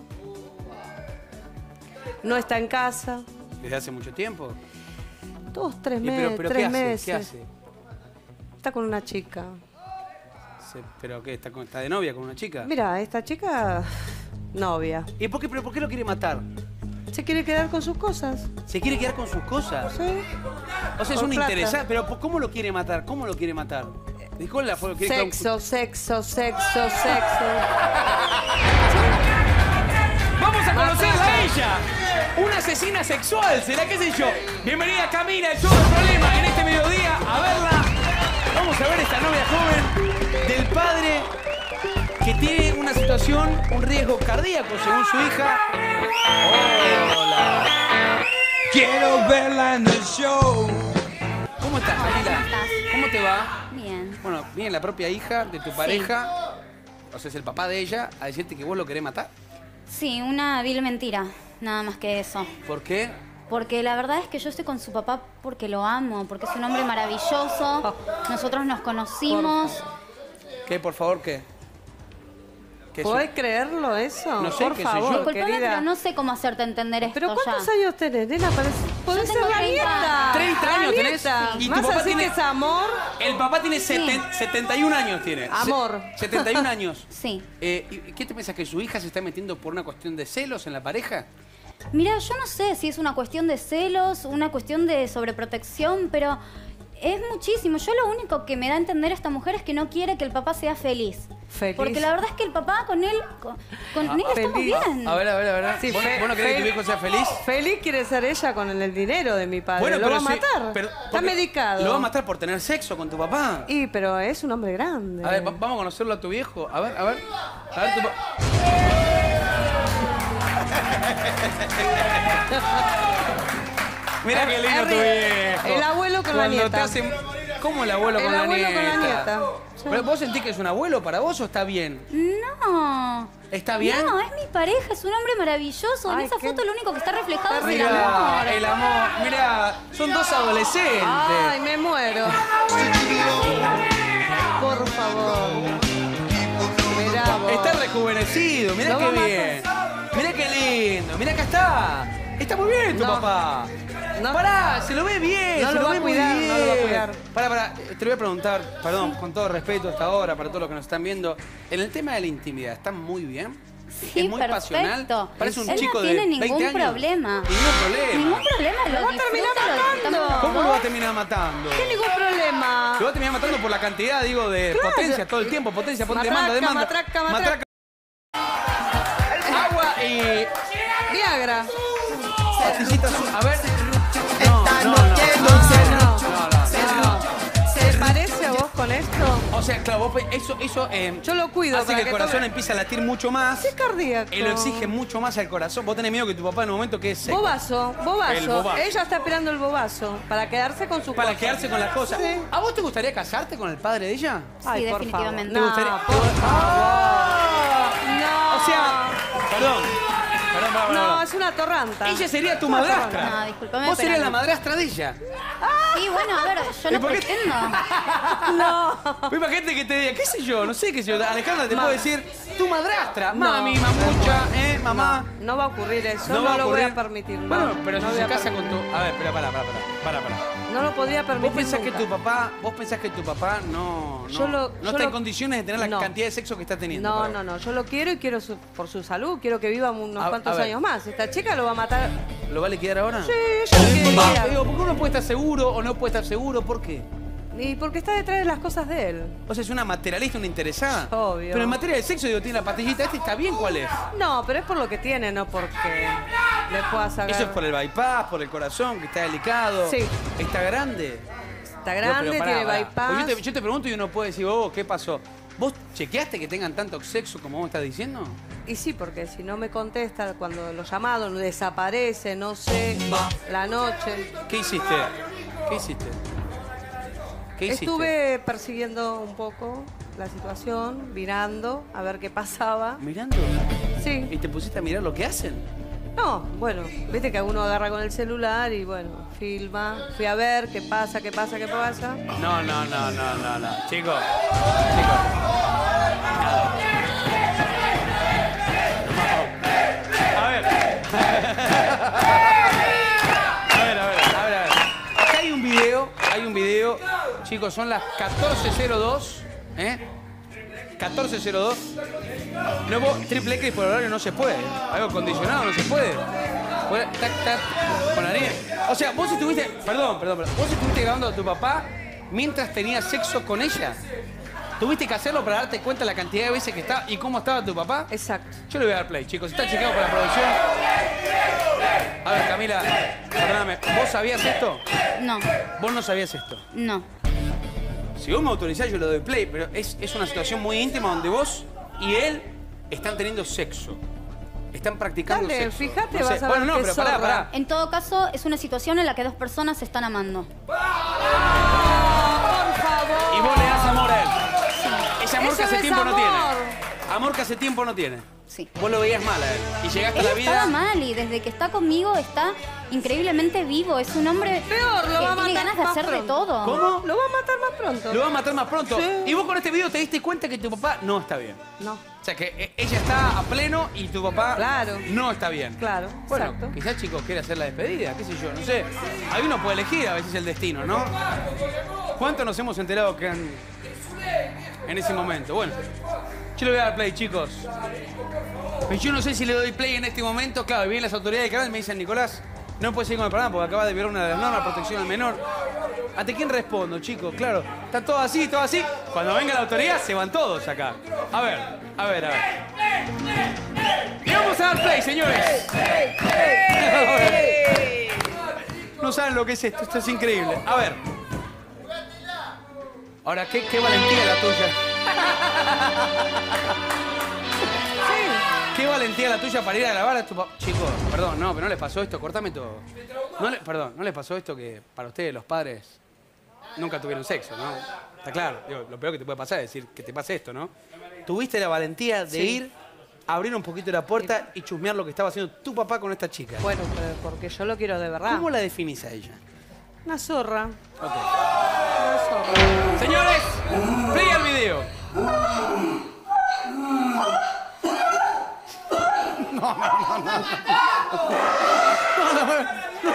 No está en casa. sueño. ¿Desde hace mucho tiempo? Dos, tres ¿Y meses. pero, pero tres ¿qué hace? meses. ¿Qué hace? Está con una chica. Se- ¿Pero qué? ¿Está, con- está de novia con una chica? Mira, esta chica, novia. ¿Y por qué, pero por qué lo quiere matar? Se quiere quedar con sus cosas. ¿Se quiere quedar con sus cosas? ¿Sí? O sea, es Con un plata. interesante. ¿Pero por- cómo lo quiere matar? ¿Cómo lo quiere matar? ¿Cuál es la forma? ¿Quiere que- Sexo, sexo, sexo, sexo. ¡Vamos a conocerla a ella! Una asesina sexual, ¿será qué sé yo? Bienvenida Camila, el show del problema en este mediodía. A verla. Vamos a ver esta novia joven del padre que tiene una situación, un riesgo cardíaco según su hija. Hola. Quiero verla en el show. ¿Cómo estás, Hola, Camila? ¿cómo estás? ¿Cómo te va? Bien. Bueno, viene la propia hija de tu pareja, o sea, es el papá de ella, a decirte que vos lo querés matar. Sí, una vil mentira, nada más que eso. ¿Por qué? Porque la verdad es que yo estoy con su papá porque lo amo, porque es un hombre maravilloso. Nosotros nos conocimos. ¿Qué, por favor, qué? ¿Qué ¿Podés creerlo eso? No sé, Por qué sé favor, yo. Disculpame, querida. pero no sé cómo hacerte entender esto ¿Pero cuántos ya. años tenés, nena? Parece- Podés Yo ser tengo la treinta. nieta. treinta La años tenés. nieta. Y tu ¿Vas papá a decir tiene- que es amor? El papá tiene seten- setenta y un años, tiene. Amor. Se- setenta y un años. Sí. Eh, ¿y ¿Qué te piensas, que su hija se está metiendo por una cuestión de celos en la pareja? Mira, yo no sé si es una cuestión de celos, una cuestión de sobreprotección, pero es muchísimo. Yo lo único que me da a entender esta mujer es que no quiere que el papá sea feliz. Feliz. Porque la verdad es que el papá con él, con, con Ah, él estamos feliz. bien. A ver, a ver, a ver. Sí, ¿Vos, fe- vos no querés que tu fe- hijo sea feliz? Feliz quiere ser ella con el dinero de mi padre. Bueno, lo pero va a si- matar. pero- Está porque medicado. Lo va a matar por tener sexo con tu papá. Y, pero es un hombre grande. A ver, va- vamos a conocerlo a tu viejo. A ver, a ver. A ver tu pa- Mira qué lindo tu viejo. El abuelo con la Cuando nieta. te hacen- ¿Cómo el abuelo El con la abuelo nieta? con la nieta. Sí. ¿Pero vos sentís que es un abuelo para vos o está bien? No. ¿Está bien? No, es mi pareja, es un hombre maravilloso. Ay, en esa qué- foto lo único que está reflejado es el Mirá, amor. el amor. Mirá, son dos adolescentes. Ay, me muero. Por favor. Mirá vos. Está rejuvenecido, mirá Lo qué va a bien. Mirá qué lindo, mirá que está. Está muy bien tu No. papá. No. Pará, se lo ve bien, No se lo lo, va ve a muy cuidar, bien. no lo va a cuidar. Pará, pará, te lo voy a preguntar, perdón, con todo respeto hasta ahora, para todos los que nos están viendo. En el tema de la intimidad, ¿están muy bien? Sí, es muy perfecto. pasional. Parece un Él chico no de tiene veinte ningún años. problema. Ningún problema. Ningún problema, lo, Lo va a terminar disfruta, lo disfrutamos matando. los ¿Cómo dos. lo va a terminar matando? ¿Qué ningún problema? Lo va a terminar matando por la cantidad, digo, de Claro. potencia todo el tiempo. Potencia, potencia, Matraca, demanda, demanda. matraca, matraca. Y... Viagra. Pastillitas, a ver. No, no, no. ¿Se parece a vos con esto? O sea, claro, vos, eso, eso eh, yo lo cuido. Hace para que el corazón tome... empiece a latir mucho más. Es cardíaco. Y lo exige mucho más al corazón. Vos tenés miedo que tu papá en un momento quede seco. Bobazo, bobazo. El bobazo. Ella está esperando el bobazo para quedarse con su Para cosa. quedarse con las cosas. Sí. ¿A vos te gustaría casarte con el padre de ella? Sí, Ay, por definitivamente. ¿Te gustaría? No, por ¡Ah! No. O sea, perdón. Perdón, perdón, No, perdón. es una torranta. Ella sería tu Una madrastra. No, discúlpame, Vos pero serías no. la madrastra de ella. Sí, bueno, a ver, yo ¿Y no por qué? pretendo. No. Vos imagínate que te diga, qué sé yo, no sé qué sé yo. Alejandra te Ma- puede decir, tu madrastra, No. mami, mamucha, eh, mamá. No, no va a ocurrir eso. No, va a lo voy ocurrir. a permitir. No. Bueno, pero no si voy se a casa con permitir. tu... A ver, espera, para, para, para, para. No lo podría permitir ¿Vos pensás que nunca. tu papá, vos pensás que tu papá no, no, Yo lo- no yo está en lo- condiciones de tener la No. cantidad de sexo que está teniendo? No, perdón? no, no. Yo lo quiero y quiero su- por su salud. Quiero que viva unos A- cuantos a ver. años más. Esta chica lo va a matar. ¿Lo va a liquidar ahora? Sí, ella lo quiere Va, liquidar. digo, ¿por qué uno puede estar seguro o no puede estar seguro? ¿Por qué? Y porque está detrás de las cosas de él. O sea, es una materialista, una interesada. Obvio. Pero en materia de sexo, digo, tiene la pastillita. Este está bien, ¿cuál es? No, pero es por lo que tiene, no porque le pueda sacar. Eso es por el bypass, por el corazón, que está delicado. Sí. Está grande. Está No, grande, pero pará, tiene pará. bypass. Porque Yo te, yo te pregunto y uno puede decir, oh, ¿qué pasó? ¿Vos chequeaste que tengan tanto sexo como vos estás diciendo? Y sí, porque si no me contesta cuando los llamados desaparece, no sé, la noche. ¿Qué hiciste? ¿Qué hiciste? ¿Qué hiciste? Estuve persiguiendo un poco la situación, mirando a ver qué pasaba. ¿Mirando? Sí. ¿Y te pusiste a mirar lo que hacen? No, bueno, viste que uno agarra con el celular y bueno, filma. Fui a ver qué pasa, qué pasa, qué pasa. No, no, no, no, no, no. Chicos, chicos. A ver. A ver, a ver, a ver, a ver. Acá hay un video, hay un video. Chicos, son las catorce cero dos, ¿eh? catorce cero dos. Nuevo triple X por horario no se puede. Algo condicionado no se puede. Puede- Tac, tac, con la niña. O sea, vos estuviste. Perdón, perdón, perdón. Vos estuviste grabando a tu papá mientras tenías sexo con ella. ¿Tuviste que hacerlo para darte cuenta la cantidad de veces que estaba y cómo estaba tu papá? Exacto. Yo le voy a dar play, chicos. Está chequeado por la producción. A ver, Camila, perdóname. ¿Vos sabías esto? No, Vos no sabías esto. no. Si vos me autorizás, yo le doy play, pero es, es una situación muy íntima donde vos y él están teniendo sexo. Están practicando Dale, sexo. fíjate, No sé. vas a Bueno, ver no, qué pero pará, zorra. pará. En todo caso, es una situación en la que dos personas se están amando. Por favor. Y vos le das amor a él. Ese amor Eso que hace no es tiempo no amor. tiene. Amor que hace tiempo no tiene. Sí. Vos lo veías mal a él. Y llegaste Él a la vida. estaba mal y desde que está conmigo está increíblemente vivo. Es un hombre Peor, lo que va a tiene matar ganas de más hacer de pronto. pronto. ¿Cómo? Lo va a matar más pronto. Lo va a matar más pronto. Sí. Y vos con este video te diste cuenta que tu papá no está bien. No, O sea, que eh, ella está a pleno y tu papá Claro. no está bien. claro, Bueno, exacto. quizás, chicos, quiere hacer la despedida, qué sé yo, no sé. Ahí uno puede elegir a veces el destino, ¿no? ¿Cuánto nos hemos enterado que han... en ese momento? Bueno, yo le voy a dar play, chicos. Pero yo no sé si le doy play en este momento. Claro, y vienen las autoridades del canal y me dicen, Nicolás, no puedes seguir con el programa porque acaba de violar una de las normas, protección al menor. ¿Ante quién respondo, chicos? Claro, está todo así, todo así. Cuando venga la autoridad, se van todos acá. A ver, a ver, a ver. Y vamos a dar play, señores. A ver. No saben lo que es esto, esto es increíble. A ver. Ahora, qué, qué valentía la tuya. Qué valentía la tuya para ir a grabar a tu papá. Chicos, perdón, no, pero no les pasó esto, cortame todo. No le- perdón, ¿no les pasó esto que para ustedes los padres nunca tuvieron sexo, no? Está claro, digo, lo peor que te puede pasar es decir que te pase esto, ¿no? Tuviste la valentía de Sí. ir, abrir un poquito la puerta y chusmear lo que estaba haciendo tu papá con esta chica. Bueno, pero porque yo lo quiero de verdad. ¿Cómo la definís a ella? Una zorra. Ok. Una zorra. Señores, play al video. No, no, no, no. No, no, no.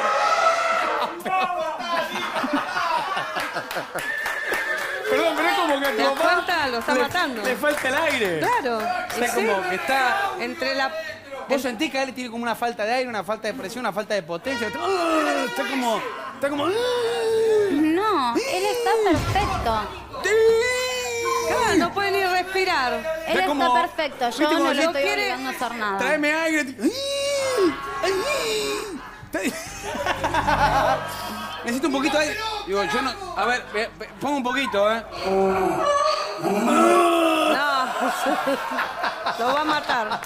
Perdón, pero es como que a tu ¿Te das papá cuenta? Lo está le- matando. Le falta el aire. Claro. O sea, ¿y como sí? que está... Entre la... Vos sentís que él tiene como una falta de aire, una falta de presión, una falta de potencia. Está, ¡ah! está como... Está como... ¡ah! No, él está perfecto. Claro, mal, no puede ni respirar. Él está como- perfecto, yo ¿viste no como lo yo estoy quiere- obligando a hacer nada. Tráeme aire. Necesito un poquito de aire. Digo, yo no. A ver, ve- ve- pongo un poquito, ¿eh? No, lo va a matar.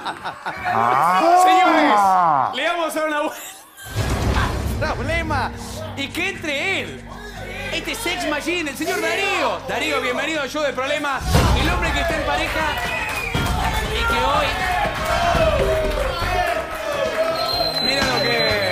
Señores, le vamos a dar una vuelta. Problema. Y que entre él. Este sex machine, el señor Darío. Darío, bienvenido al show de Problema. El hombre que está en pareja y que hoy. Mira lo que.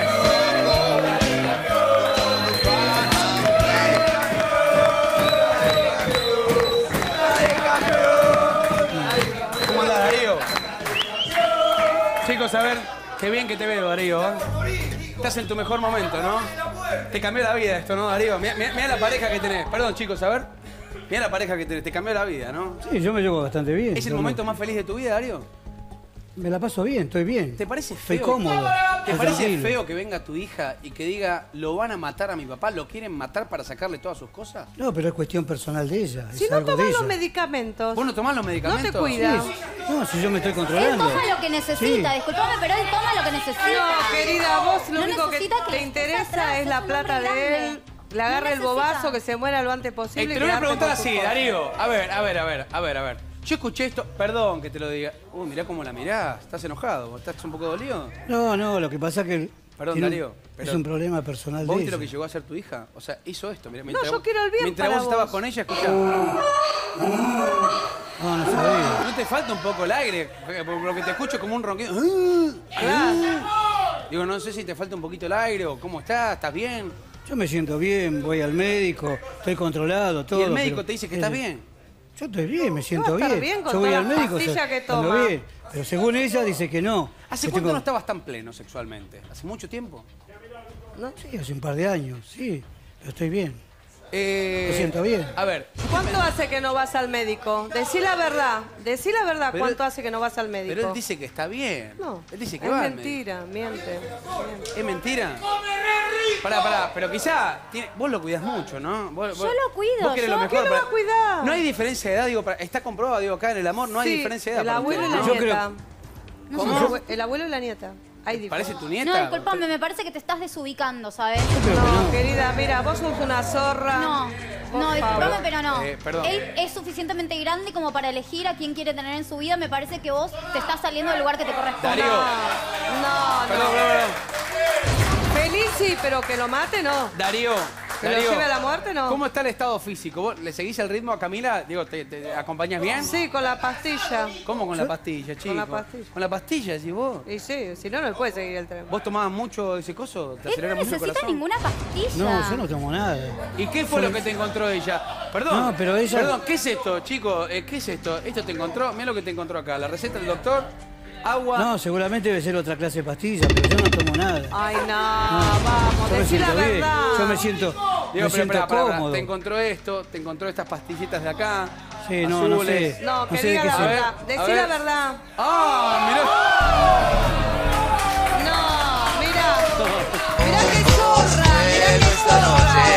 ¿Cómo andás, Darío? Chicos, a ver, qué bien que te veo, Darío. ¿eh? Estás en tu mejor momento, ¿no? Te cambió la vida esto, ¿no, Darío? Mira, mira- mira la pareja que tenés. Perdón, chicos, a ver. Mira la pareja que tenés. Te cambió la vida, ¿no? Sí, yo me llevo bastante bien. ¿Es el Yo momento me, más feliz de tu vida, Darío? me la paso bien, estoy bien. ¿Te parece Estoy feo? cómodo. ¿Te estoy parece tranquilo. feo que venga tu hija y que diga, lo van a matar a mi papá, lo quieren matar para sacarle todas sus cosas? No, pero es cuestión personal de ella. Si es no algo tomas de los ella. medicamentos, ¿Vos no tomás los no medicamentos? te cuida. Sí, no, si yo me estoy Él controlando. toma lo que necesita, Sí. disculpame, pero él toma lo que necesita. No, querida, vos lo No único que necesita que te le estés interesa atrás, es la un plata hombre de él. grande. Le agarre No el bobazo, necesita. que se muera lo antes Eh, posible. te y lo voy a quedarte preguntar con sus así, cosas. Darío. A ver, a ver, a ver, a ver, a ver. Yo escuché esto, perdón que te lo diga. Uy, mirá cómo la mirás, estás enojado, estás un poco dolido. No, no, lo que pasa es que. Perdón, tiene un- Darío, pero- Es un problema personal ¿Vos de viste ella. lo que llegó a ser tu hija? O sea, hizo esto. Mirá, yo quiero el bien Mientras para vos estabas vos. con ella, escuchá. No, no sabía. ¿No te falta un poco el aire? Por lo que te escucho como un ronquido. Digo, no sé si te falta un poquito el aire o cómo estás, ¿estás bien? Yo me siento bien, voy al médico, estoy controlado, todo. ¿Y el médico pero- te dice que estás eh, bien? Yo estoy bien, me siento va a estar bien. bien con Yo voy todas al las médico, pastillas que ando toma. bien. Pero según ella dice que no. ¿Hace que cuánto tengo- no estabas tan pleno sexualmente? ¿Hace mucho tiempo? Sí, hace un par de años, sí. Pero estoy bien. Eh, Me siento bien. A ver, ¿Cuánto hace que no vas al médico? Decí la verdad. Decí la verdad. Pero ¿Cuánto él- hace que no vas al médico? pero él dice que está bien. No, Él dice que es va al médico. mentira, miente. ¿Es mentira? Pará, pará, pero quizá tiene- vos lo cuidás mucho, ¿no? Vos, Yo vos- lo cuido, Vos querés yo- lo ¿Por qué mejor. lo va para- a cuidar? No hay diferencia de edad, digo, para- está comprobado, digo, acá en el amor no hay Sí, diferencia de edad. el para abuelo y ustedes, la ¿no? Yo creo- nieta. ¿Cómo? El abue- El abuelo y la nieta. Hay diferencia. ¿Parece tu nieta? No, disculpame, me parece que te estás desubicando, ¿sabes? No, querida, mira, vos sos una zorra. No, Por no, favor. disculpame, pero no. Eh, perdón. Él es suficientemente grande como para elegir a quién quiere tener en su vida. Me parece que vos te estás saliendo del lugar que te corresponde. Darío. No, Perdón, no. perdón, perdón. Feliz sí, pero que lo mate no. Darío. ¿Que lo Darío, lleve a la muerte, no? ¿Cómo está el estado físico? ¿Vos le seguís el ritmo a Camila? Digo, ¿te, te acompañás bien? Sí, con la pastilla. ¿Cómo con la pastilla, chico? la pastilla. ¿Con la pastilla, decís vos? Y sí, si no, no puede seguir el tren. ¿Vos tomabas mucho ese coso? ¿Te Él acelera no mucho el necesita corazón? ninguna pastilla. No, yo no tomo nada. ¿Y qué fue lo que te encontró ella? Perdón. No, pero ella- Perdón, ¿qué es esto, chicos? Eh, ¿Qué es esto? Esto te encontró. Mira lo que te encontró acá. La receta del doctor. Agua. No, seguramente debe ser otra clase de pastilla, pero yo no tomo nada. Ay, no, vamos, Yo me decí la siento bien. verdad. Yo me siento, Digo, me pero siento pará, pará, pará. cómodo. Te encontró esto, te encontró estas pastillitas de acá. Sí, no, no azules. sé. No, que No sé diga de qué la sea. verdad. A Decí ver. la verdad. ¡Ah! Mirá. No, mira. Mira qué zorra, mira qué zorra.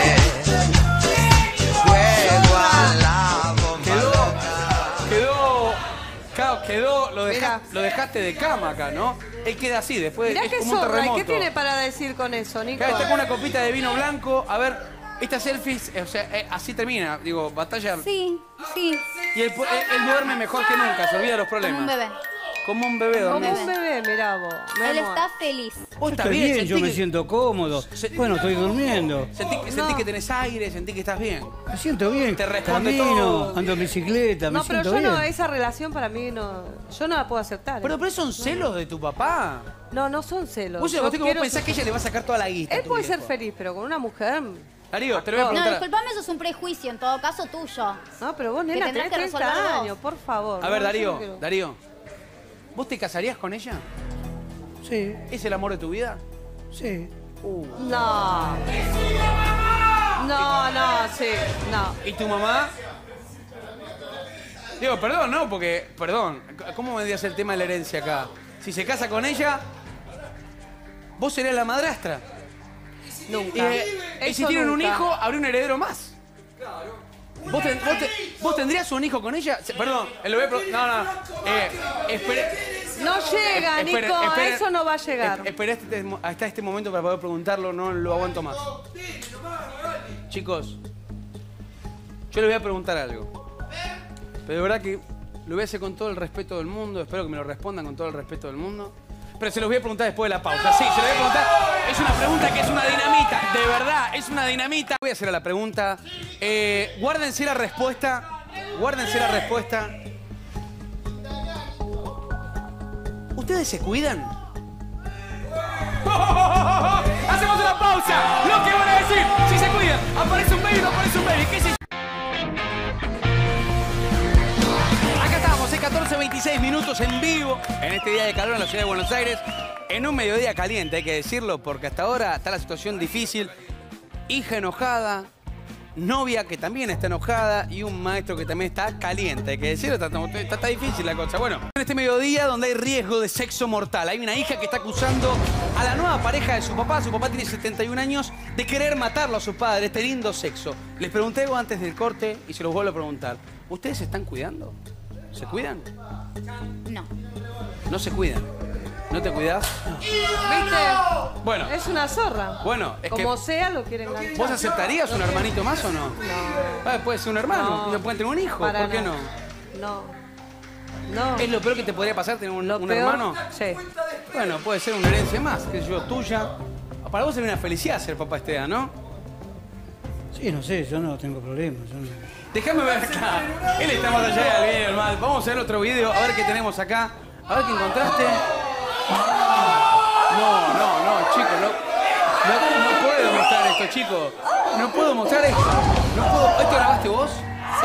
Quedó. Quedó. Claro, quedó. Lo, deja- Mirá. lo dejaste de cama acá, ¿no? Él queda así, después Mirá es qué como un zorra. ¿Y terremoto. qué tiene para decir con eso, Nico? Acá está con una copita de vino blanco. A ver, estas selfies, eh, o sea, eh, así termina. Digo, batalla. Sí, sí, Y él, él- él duerme mejor que nunca, se olvida de los como problemas. un bebé. Como un bebé Como dormís. un bebé, mirá vos. mi Él amor. está feliz. Vos estás Estoy bien, bien, sentí yo me que- siento cómodo. Se- Bueno, estoy durmiendo. Sentí, sentí No. que tenés aire, sentí que estás bien. Me siento bien. Te responde Camino, todo. ando en bicicleta, me No, pero siento yo bien. no, esa relación para mí no. Yo no la puedo aceptar. Pero, ¿eh? pero son celos de tu papá. No, no son celos. Vos, Yo vos, vos quiero pensás ser- que ella le va a sacar toda la guita. a Él tu puede viejo. ser feliz, pero con una mujer. Darío, te lo voy a No, preguntar. disculpame, eso es un prejuicio, en todo caso tuyo. No, pero vos, nena, tendrás tenés que treinta resolver vos. años, por favor. A ver, No, yo Darío, no quiero- Darío. ¿Vos te casarías con ella? Sí, ¿Es el amor de tu vida? sí. No. No, no, sí, no. ¿Y tu mamá? Digo, perdón, no, porque, perdón, ¿cómo vendrías el tema de la herencia acá? Si se casa con ella, vos serías la madrastra. Y, Nunca. eh, y si Eso tienen un nunca. hijo, habría un heredero más. ¿Vos, ten, vos, te, ¿Vos tendrías un hijo con ella? Perdón, lo voy a pro- No, no. Eh, espere. No llega, Eh, Nico, espere, espere. a eso no va a llegar. Eh, Esperé hasta, este- hasta este momento para poder preguntarlo, no lo aguanto más. Chicos, yo les voy a preguntar algo. Pero de verdad que lo voy a hacer con todo el respeto del mundo. Espero que me lo respondan con todo el respeto del mundo. Pero se los voy a preguntar después de la pausa. Sí, se los voy a preguntar. Es una pregunta que es una dinamita. De verdad, es una dinamita. Voy a hacer la pregunta. Eh, guárdense la respuesta. Guárdense la respuesta. ¿Ustedes se cuidan? ¡Hacemos una pausa! Lo que van a decir, si se cuidan, aparece un baby, no aparece un baby, ¿qué sé yo? Acá estamos, en catorce veintiséis minutos en vivo, en este día de calor en la ciudad de Buenos Aires, en un mediodía caliente, hay que decirlo, porque hasta ahora está la situación difícil. Hija enojada, novia que también está enojada y un maestro que también está caliente, hay que decirlo, está, está, está difícil la cosa. Bueno, en este mediodía donde hay riesgo de sexo mortal, hay una hija que está acusando a la nueva pareja de su papá, su papá tiene setenta y un años, de querer matarlo a sus padres teniendo sexo. Les pregunté algo antes del corte y se los vuelvo a preguntar. ¿Ustedes se están cuidando? ¿Se cuidan? No. ¿No se cuidan? ¿No te cuidás? ¿Viste? Bueno. Es una zorra. Bueno, es Como que... sea, lo quieren enganchar. ¿Vos aceptarías un hermanito más o no? No. Ah, puede ser un hermano, No. no pueden tener un hijo, Para ¿por qué nada. no? No. No. ¿Es lo peor que te podría pasar tener un, un peor, hermano? Sí. Bueno, puede ser una herencia más, qué sé yo, tuya. Para vos sería una felicidad ser papá este día, ¿no? Sí, no sé, yo no tengo problema. Yo no... Déjame ver acá. Él está más allá del bien y del mal. Vamos a ver otro video, a ver qué tenemos acá. A ver qué encontraste. No, no, no, chicos, no, no, no puedo mostrar esto, chicos. No puedo mostrar esto. No puedo. ¿Esto grabaste vos? Sí.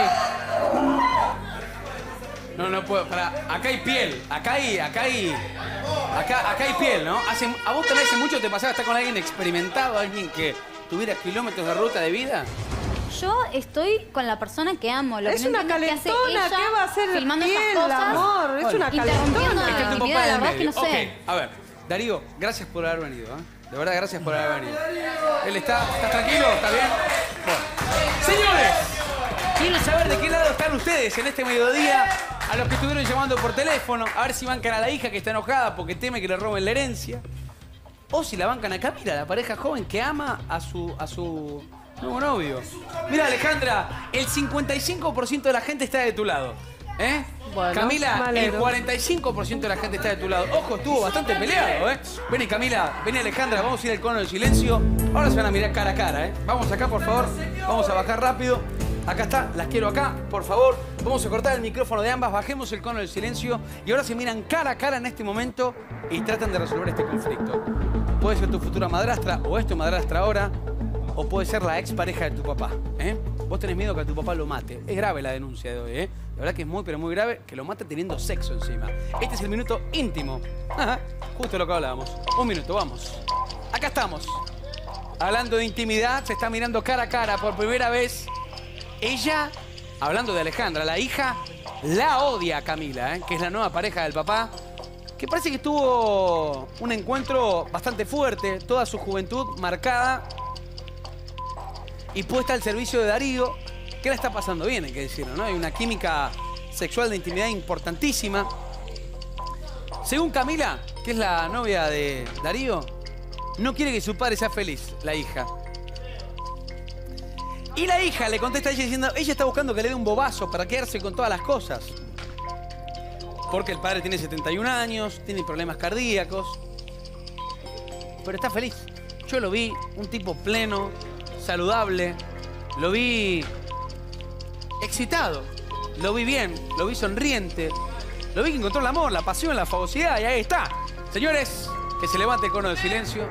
No, no puedo. Pará, acá hay piel. Acá hay, acá hay. Acá, acá hay piel, ¿no? Hace, ¿A vos también hace mucho te pasaba estar con alguien experimentado, alguien que tuviera kilómetros de ruta de vida? Yo estoy con la persona que amo. Lo Es que no una entiendo es qué hace calentona, ella ¿qué va a hacer filmando piel, esas cosas, amor? Es una interrumpiendo calentona. Es que tu mi papá vida, es la del verdad es que medio. no sé. Ok, a ver, Darío, gracias por haber venido, ¿eh? De verdad, gracias por haber venido. ¿Él está, está tranquilo? ¿Está bien? Bueno. Señores, quiero saber de qué lado están ustedes en este mediodía. A los que estuvieron llamando por teléfono, a ver si bancan a la hija que está enojada porque teme que le roben la herencia. O si la bancan a Camila, la pareja joven que ama a su, a su nuevo novio. Mira, Alejandra, el cincuenta y cinco por ciento de la gente está de tu lado. ¿Eh? Bueno, Camila, me el alegro. cuarenta y cinco por ciento de la gente está de tu lado. Ojo, estuvo bastante peleado, ¿eh? Vení, Camila, vení, Alejandra, vamos a ir al cono del silencio. Ahora se van a mirar cara a cara, ¿eh? Vamos acá, por favor. Vamos a bajar rápido. Acá está, las quiero acá, por favor. Vamos a cortar el micrófono de ambas, bajemos el cono del silencio y ahora se miran cara a cara en este momento y tratan de resolver este conflicto. Puede ser tu futura madrastra o es tu madrastra ahora, o puede ser la expareja de tu papá, ¿eh? Vos tenés miedo que a tu papá lo mate. Es grave la denuncia de hoy, ¿eh? La verdad que es muy, pero muy grave que lo mate teniendo sexo encima. Este es el minuto íntimo. Ajá, justo lo que hablábamos. Un minuto, vamos. Acá estamos. Hablando de intimidad, se está mirando cara a cara por primera vez. Ella, hablando de Alejandra, la hija, la odia a Camila, ¿eh? Que es la nueva pareja del papá, que parece que tuvo un encuentro bastante fuerte, toda su juventud marcada y puesta al servicio de Darío, que la está pasando bien, hay que decirlo, ¿no? Hay una química sexual de intimidad importantísima. Según Camila, que es la novia de Darío, no quiere que su padre sea feliz, la hija. Y la hija le contesta a ella diciendo, ella está buscando que le dé un bobazo para quedarse con todas las cosas. Porque el padre tiene setenta y un años, tiene problemas cardíacos, pero está feliz. Yo lo vi, un tipo pleno, saludable, lo vi excitado, lo vi bien, lo vi sonriente, lo vi que encontró el amor, la pasión, la fagosidad, y ahí está. Señores, que se levante el cono de silencio.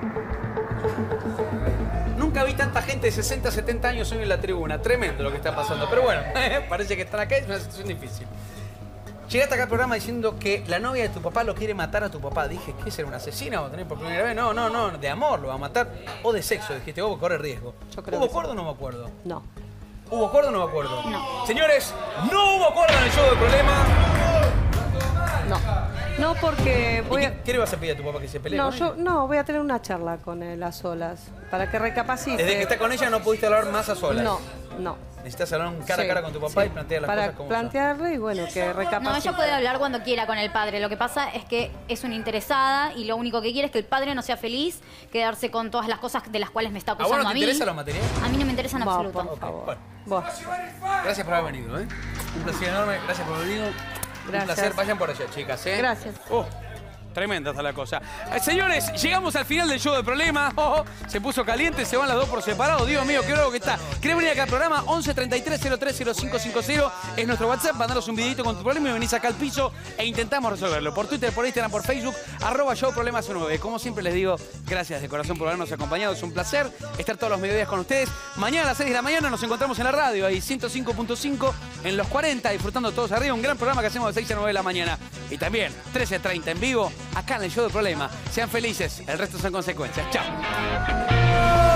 Nunca vi tanta gente de sesenta, setenta años hoy en la tribuna. Tremendo lo que está pasando. Pero bueno, parece que están acá, es una situación difícil. Llegaste acá al programa diciendo que la novia de tu papá lo quiere matar a tu papá. Dije, ¿qué será una asesina o tener por primera vez? No, no, no, de amor lo va a matar. O de sexo, dijiste, vos corre riesgo. Yo creo ¿Hubo que acuerdo o no me acuerdo? No. ¿Hubo acuerdo o no me acuerdo? No. Señores, no hubo acuerdo en el show del problema. No. No, porque voy ¿Y a... qué, qué le vas a pedir a tu papá que se pelee No, con yo ella? no, voy a tener una charla con él a solas, para que recapacite. Desde que está con ella no pudiste hablar más a solas. No, no. necesitas hablar un cara Sí, a cara con tu papá sí. y plantear las Para cosas como son. plantearle y bueno, que recapacite. No, ella puede hablar cuando quiera con el padre. Lo que pasa es que es una interesada y lo único que quiere es que el padre no sea feliz, quedarse con todas las cosas de las cuales me está ¿A vos acusando no a te mí. interesa lo material? A mí no me interesa en Va, absoluto. por favor. Bueno, Vos. gracias por haber venido, ¿eh? Un placer enorme, gracias por haber venido. Un Gracias. placer, vayan por allá, chicas, ¿eh? Gracias. Oh, tremenda está la cosa. Eh, señores, llegamos al final del show de Problemas. Oh, oh, se puso caliente, se van las dos por separado. Dios mío, qué bravo que está. ¿Querés venir acá al programa? once treinta y tres cero tres cero cinco cinco cero es nuestro WhatsApp. Mandanos un videito con tu problema y venís acá al piso e intentamos resolverlo. Por Twitter, por Instagram, por Facebook, arroba show problemas nueve. Como siempre les digo, gracias de corazón por habernos acompañado. Es un placer estar todos los mediodías con ustedes. Mañana a las seis de la mañana nos encontramos en la radio, ahí ciento cinco punto cinco en los cuarenta, disfrutando todos arriba. Un gran programa que hacemos de seis a nueve de la mañana. Y también trece treinta en vivo, acá en el show de Problema. Sean felices, el resto son consecuencias. Chao.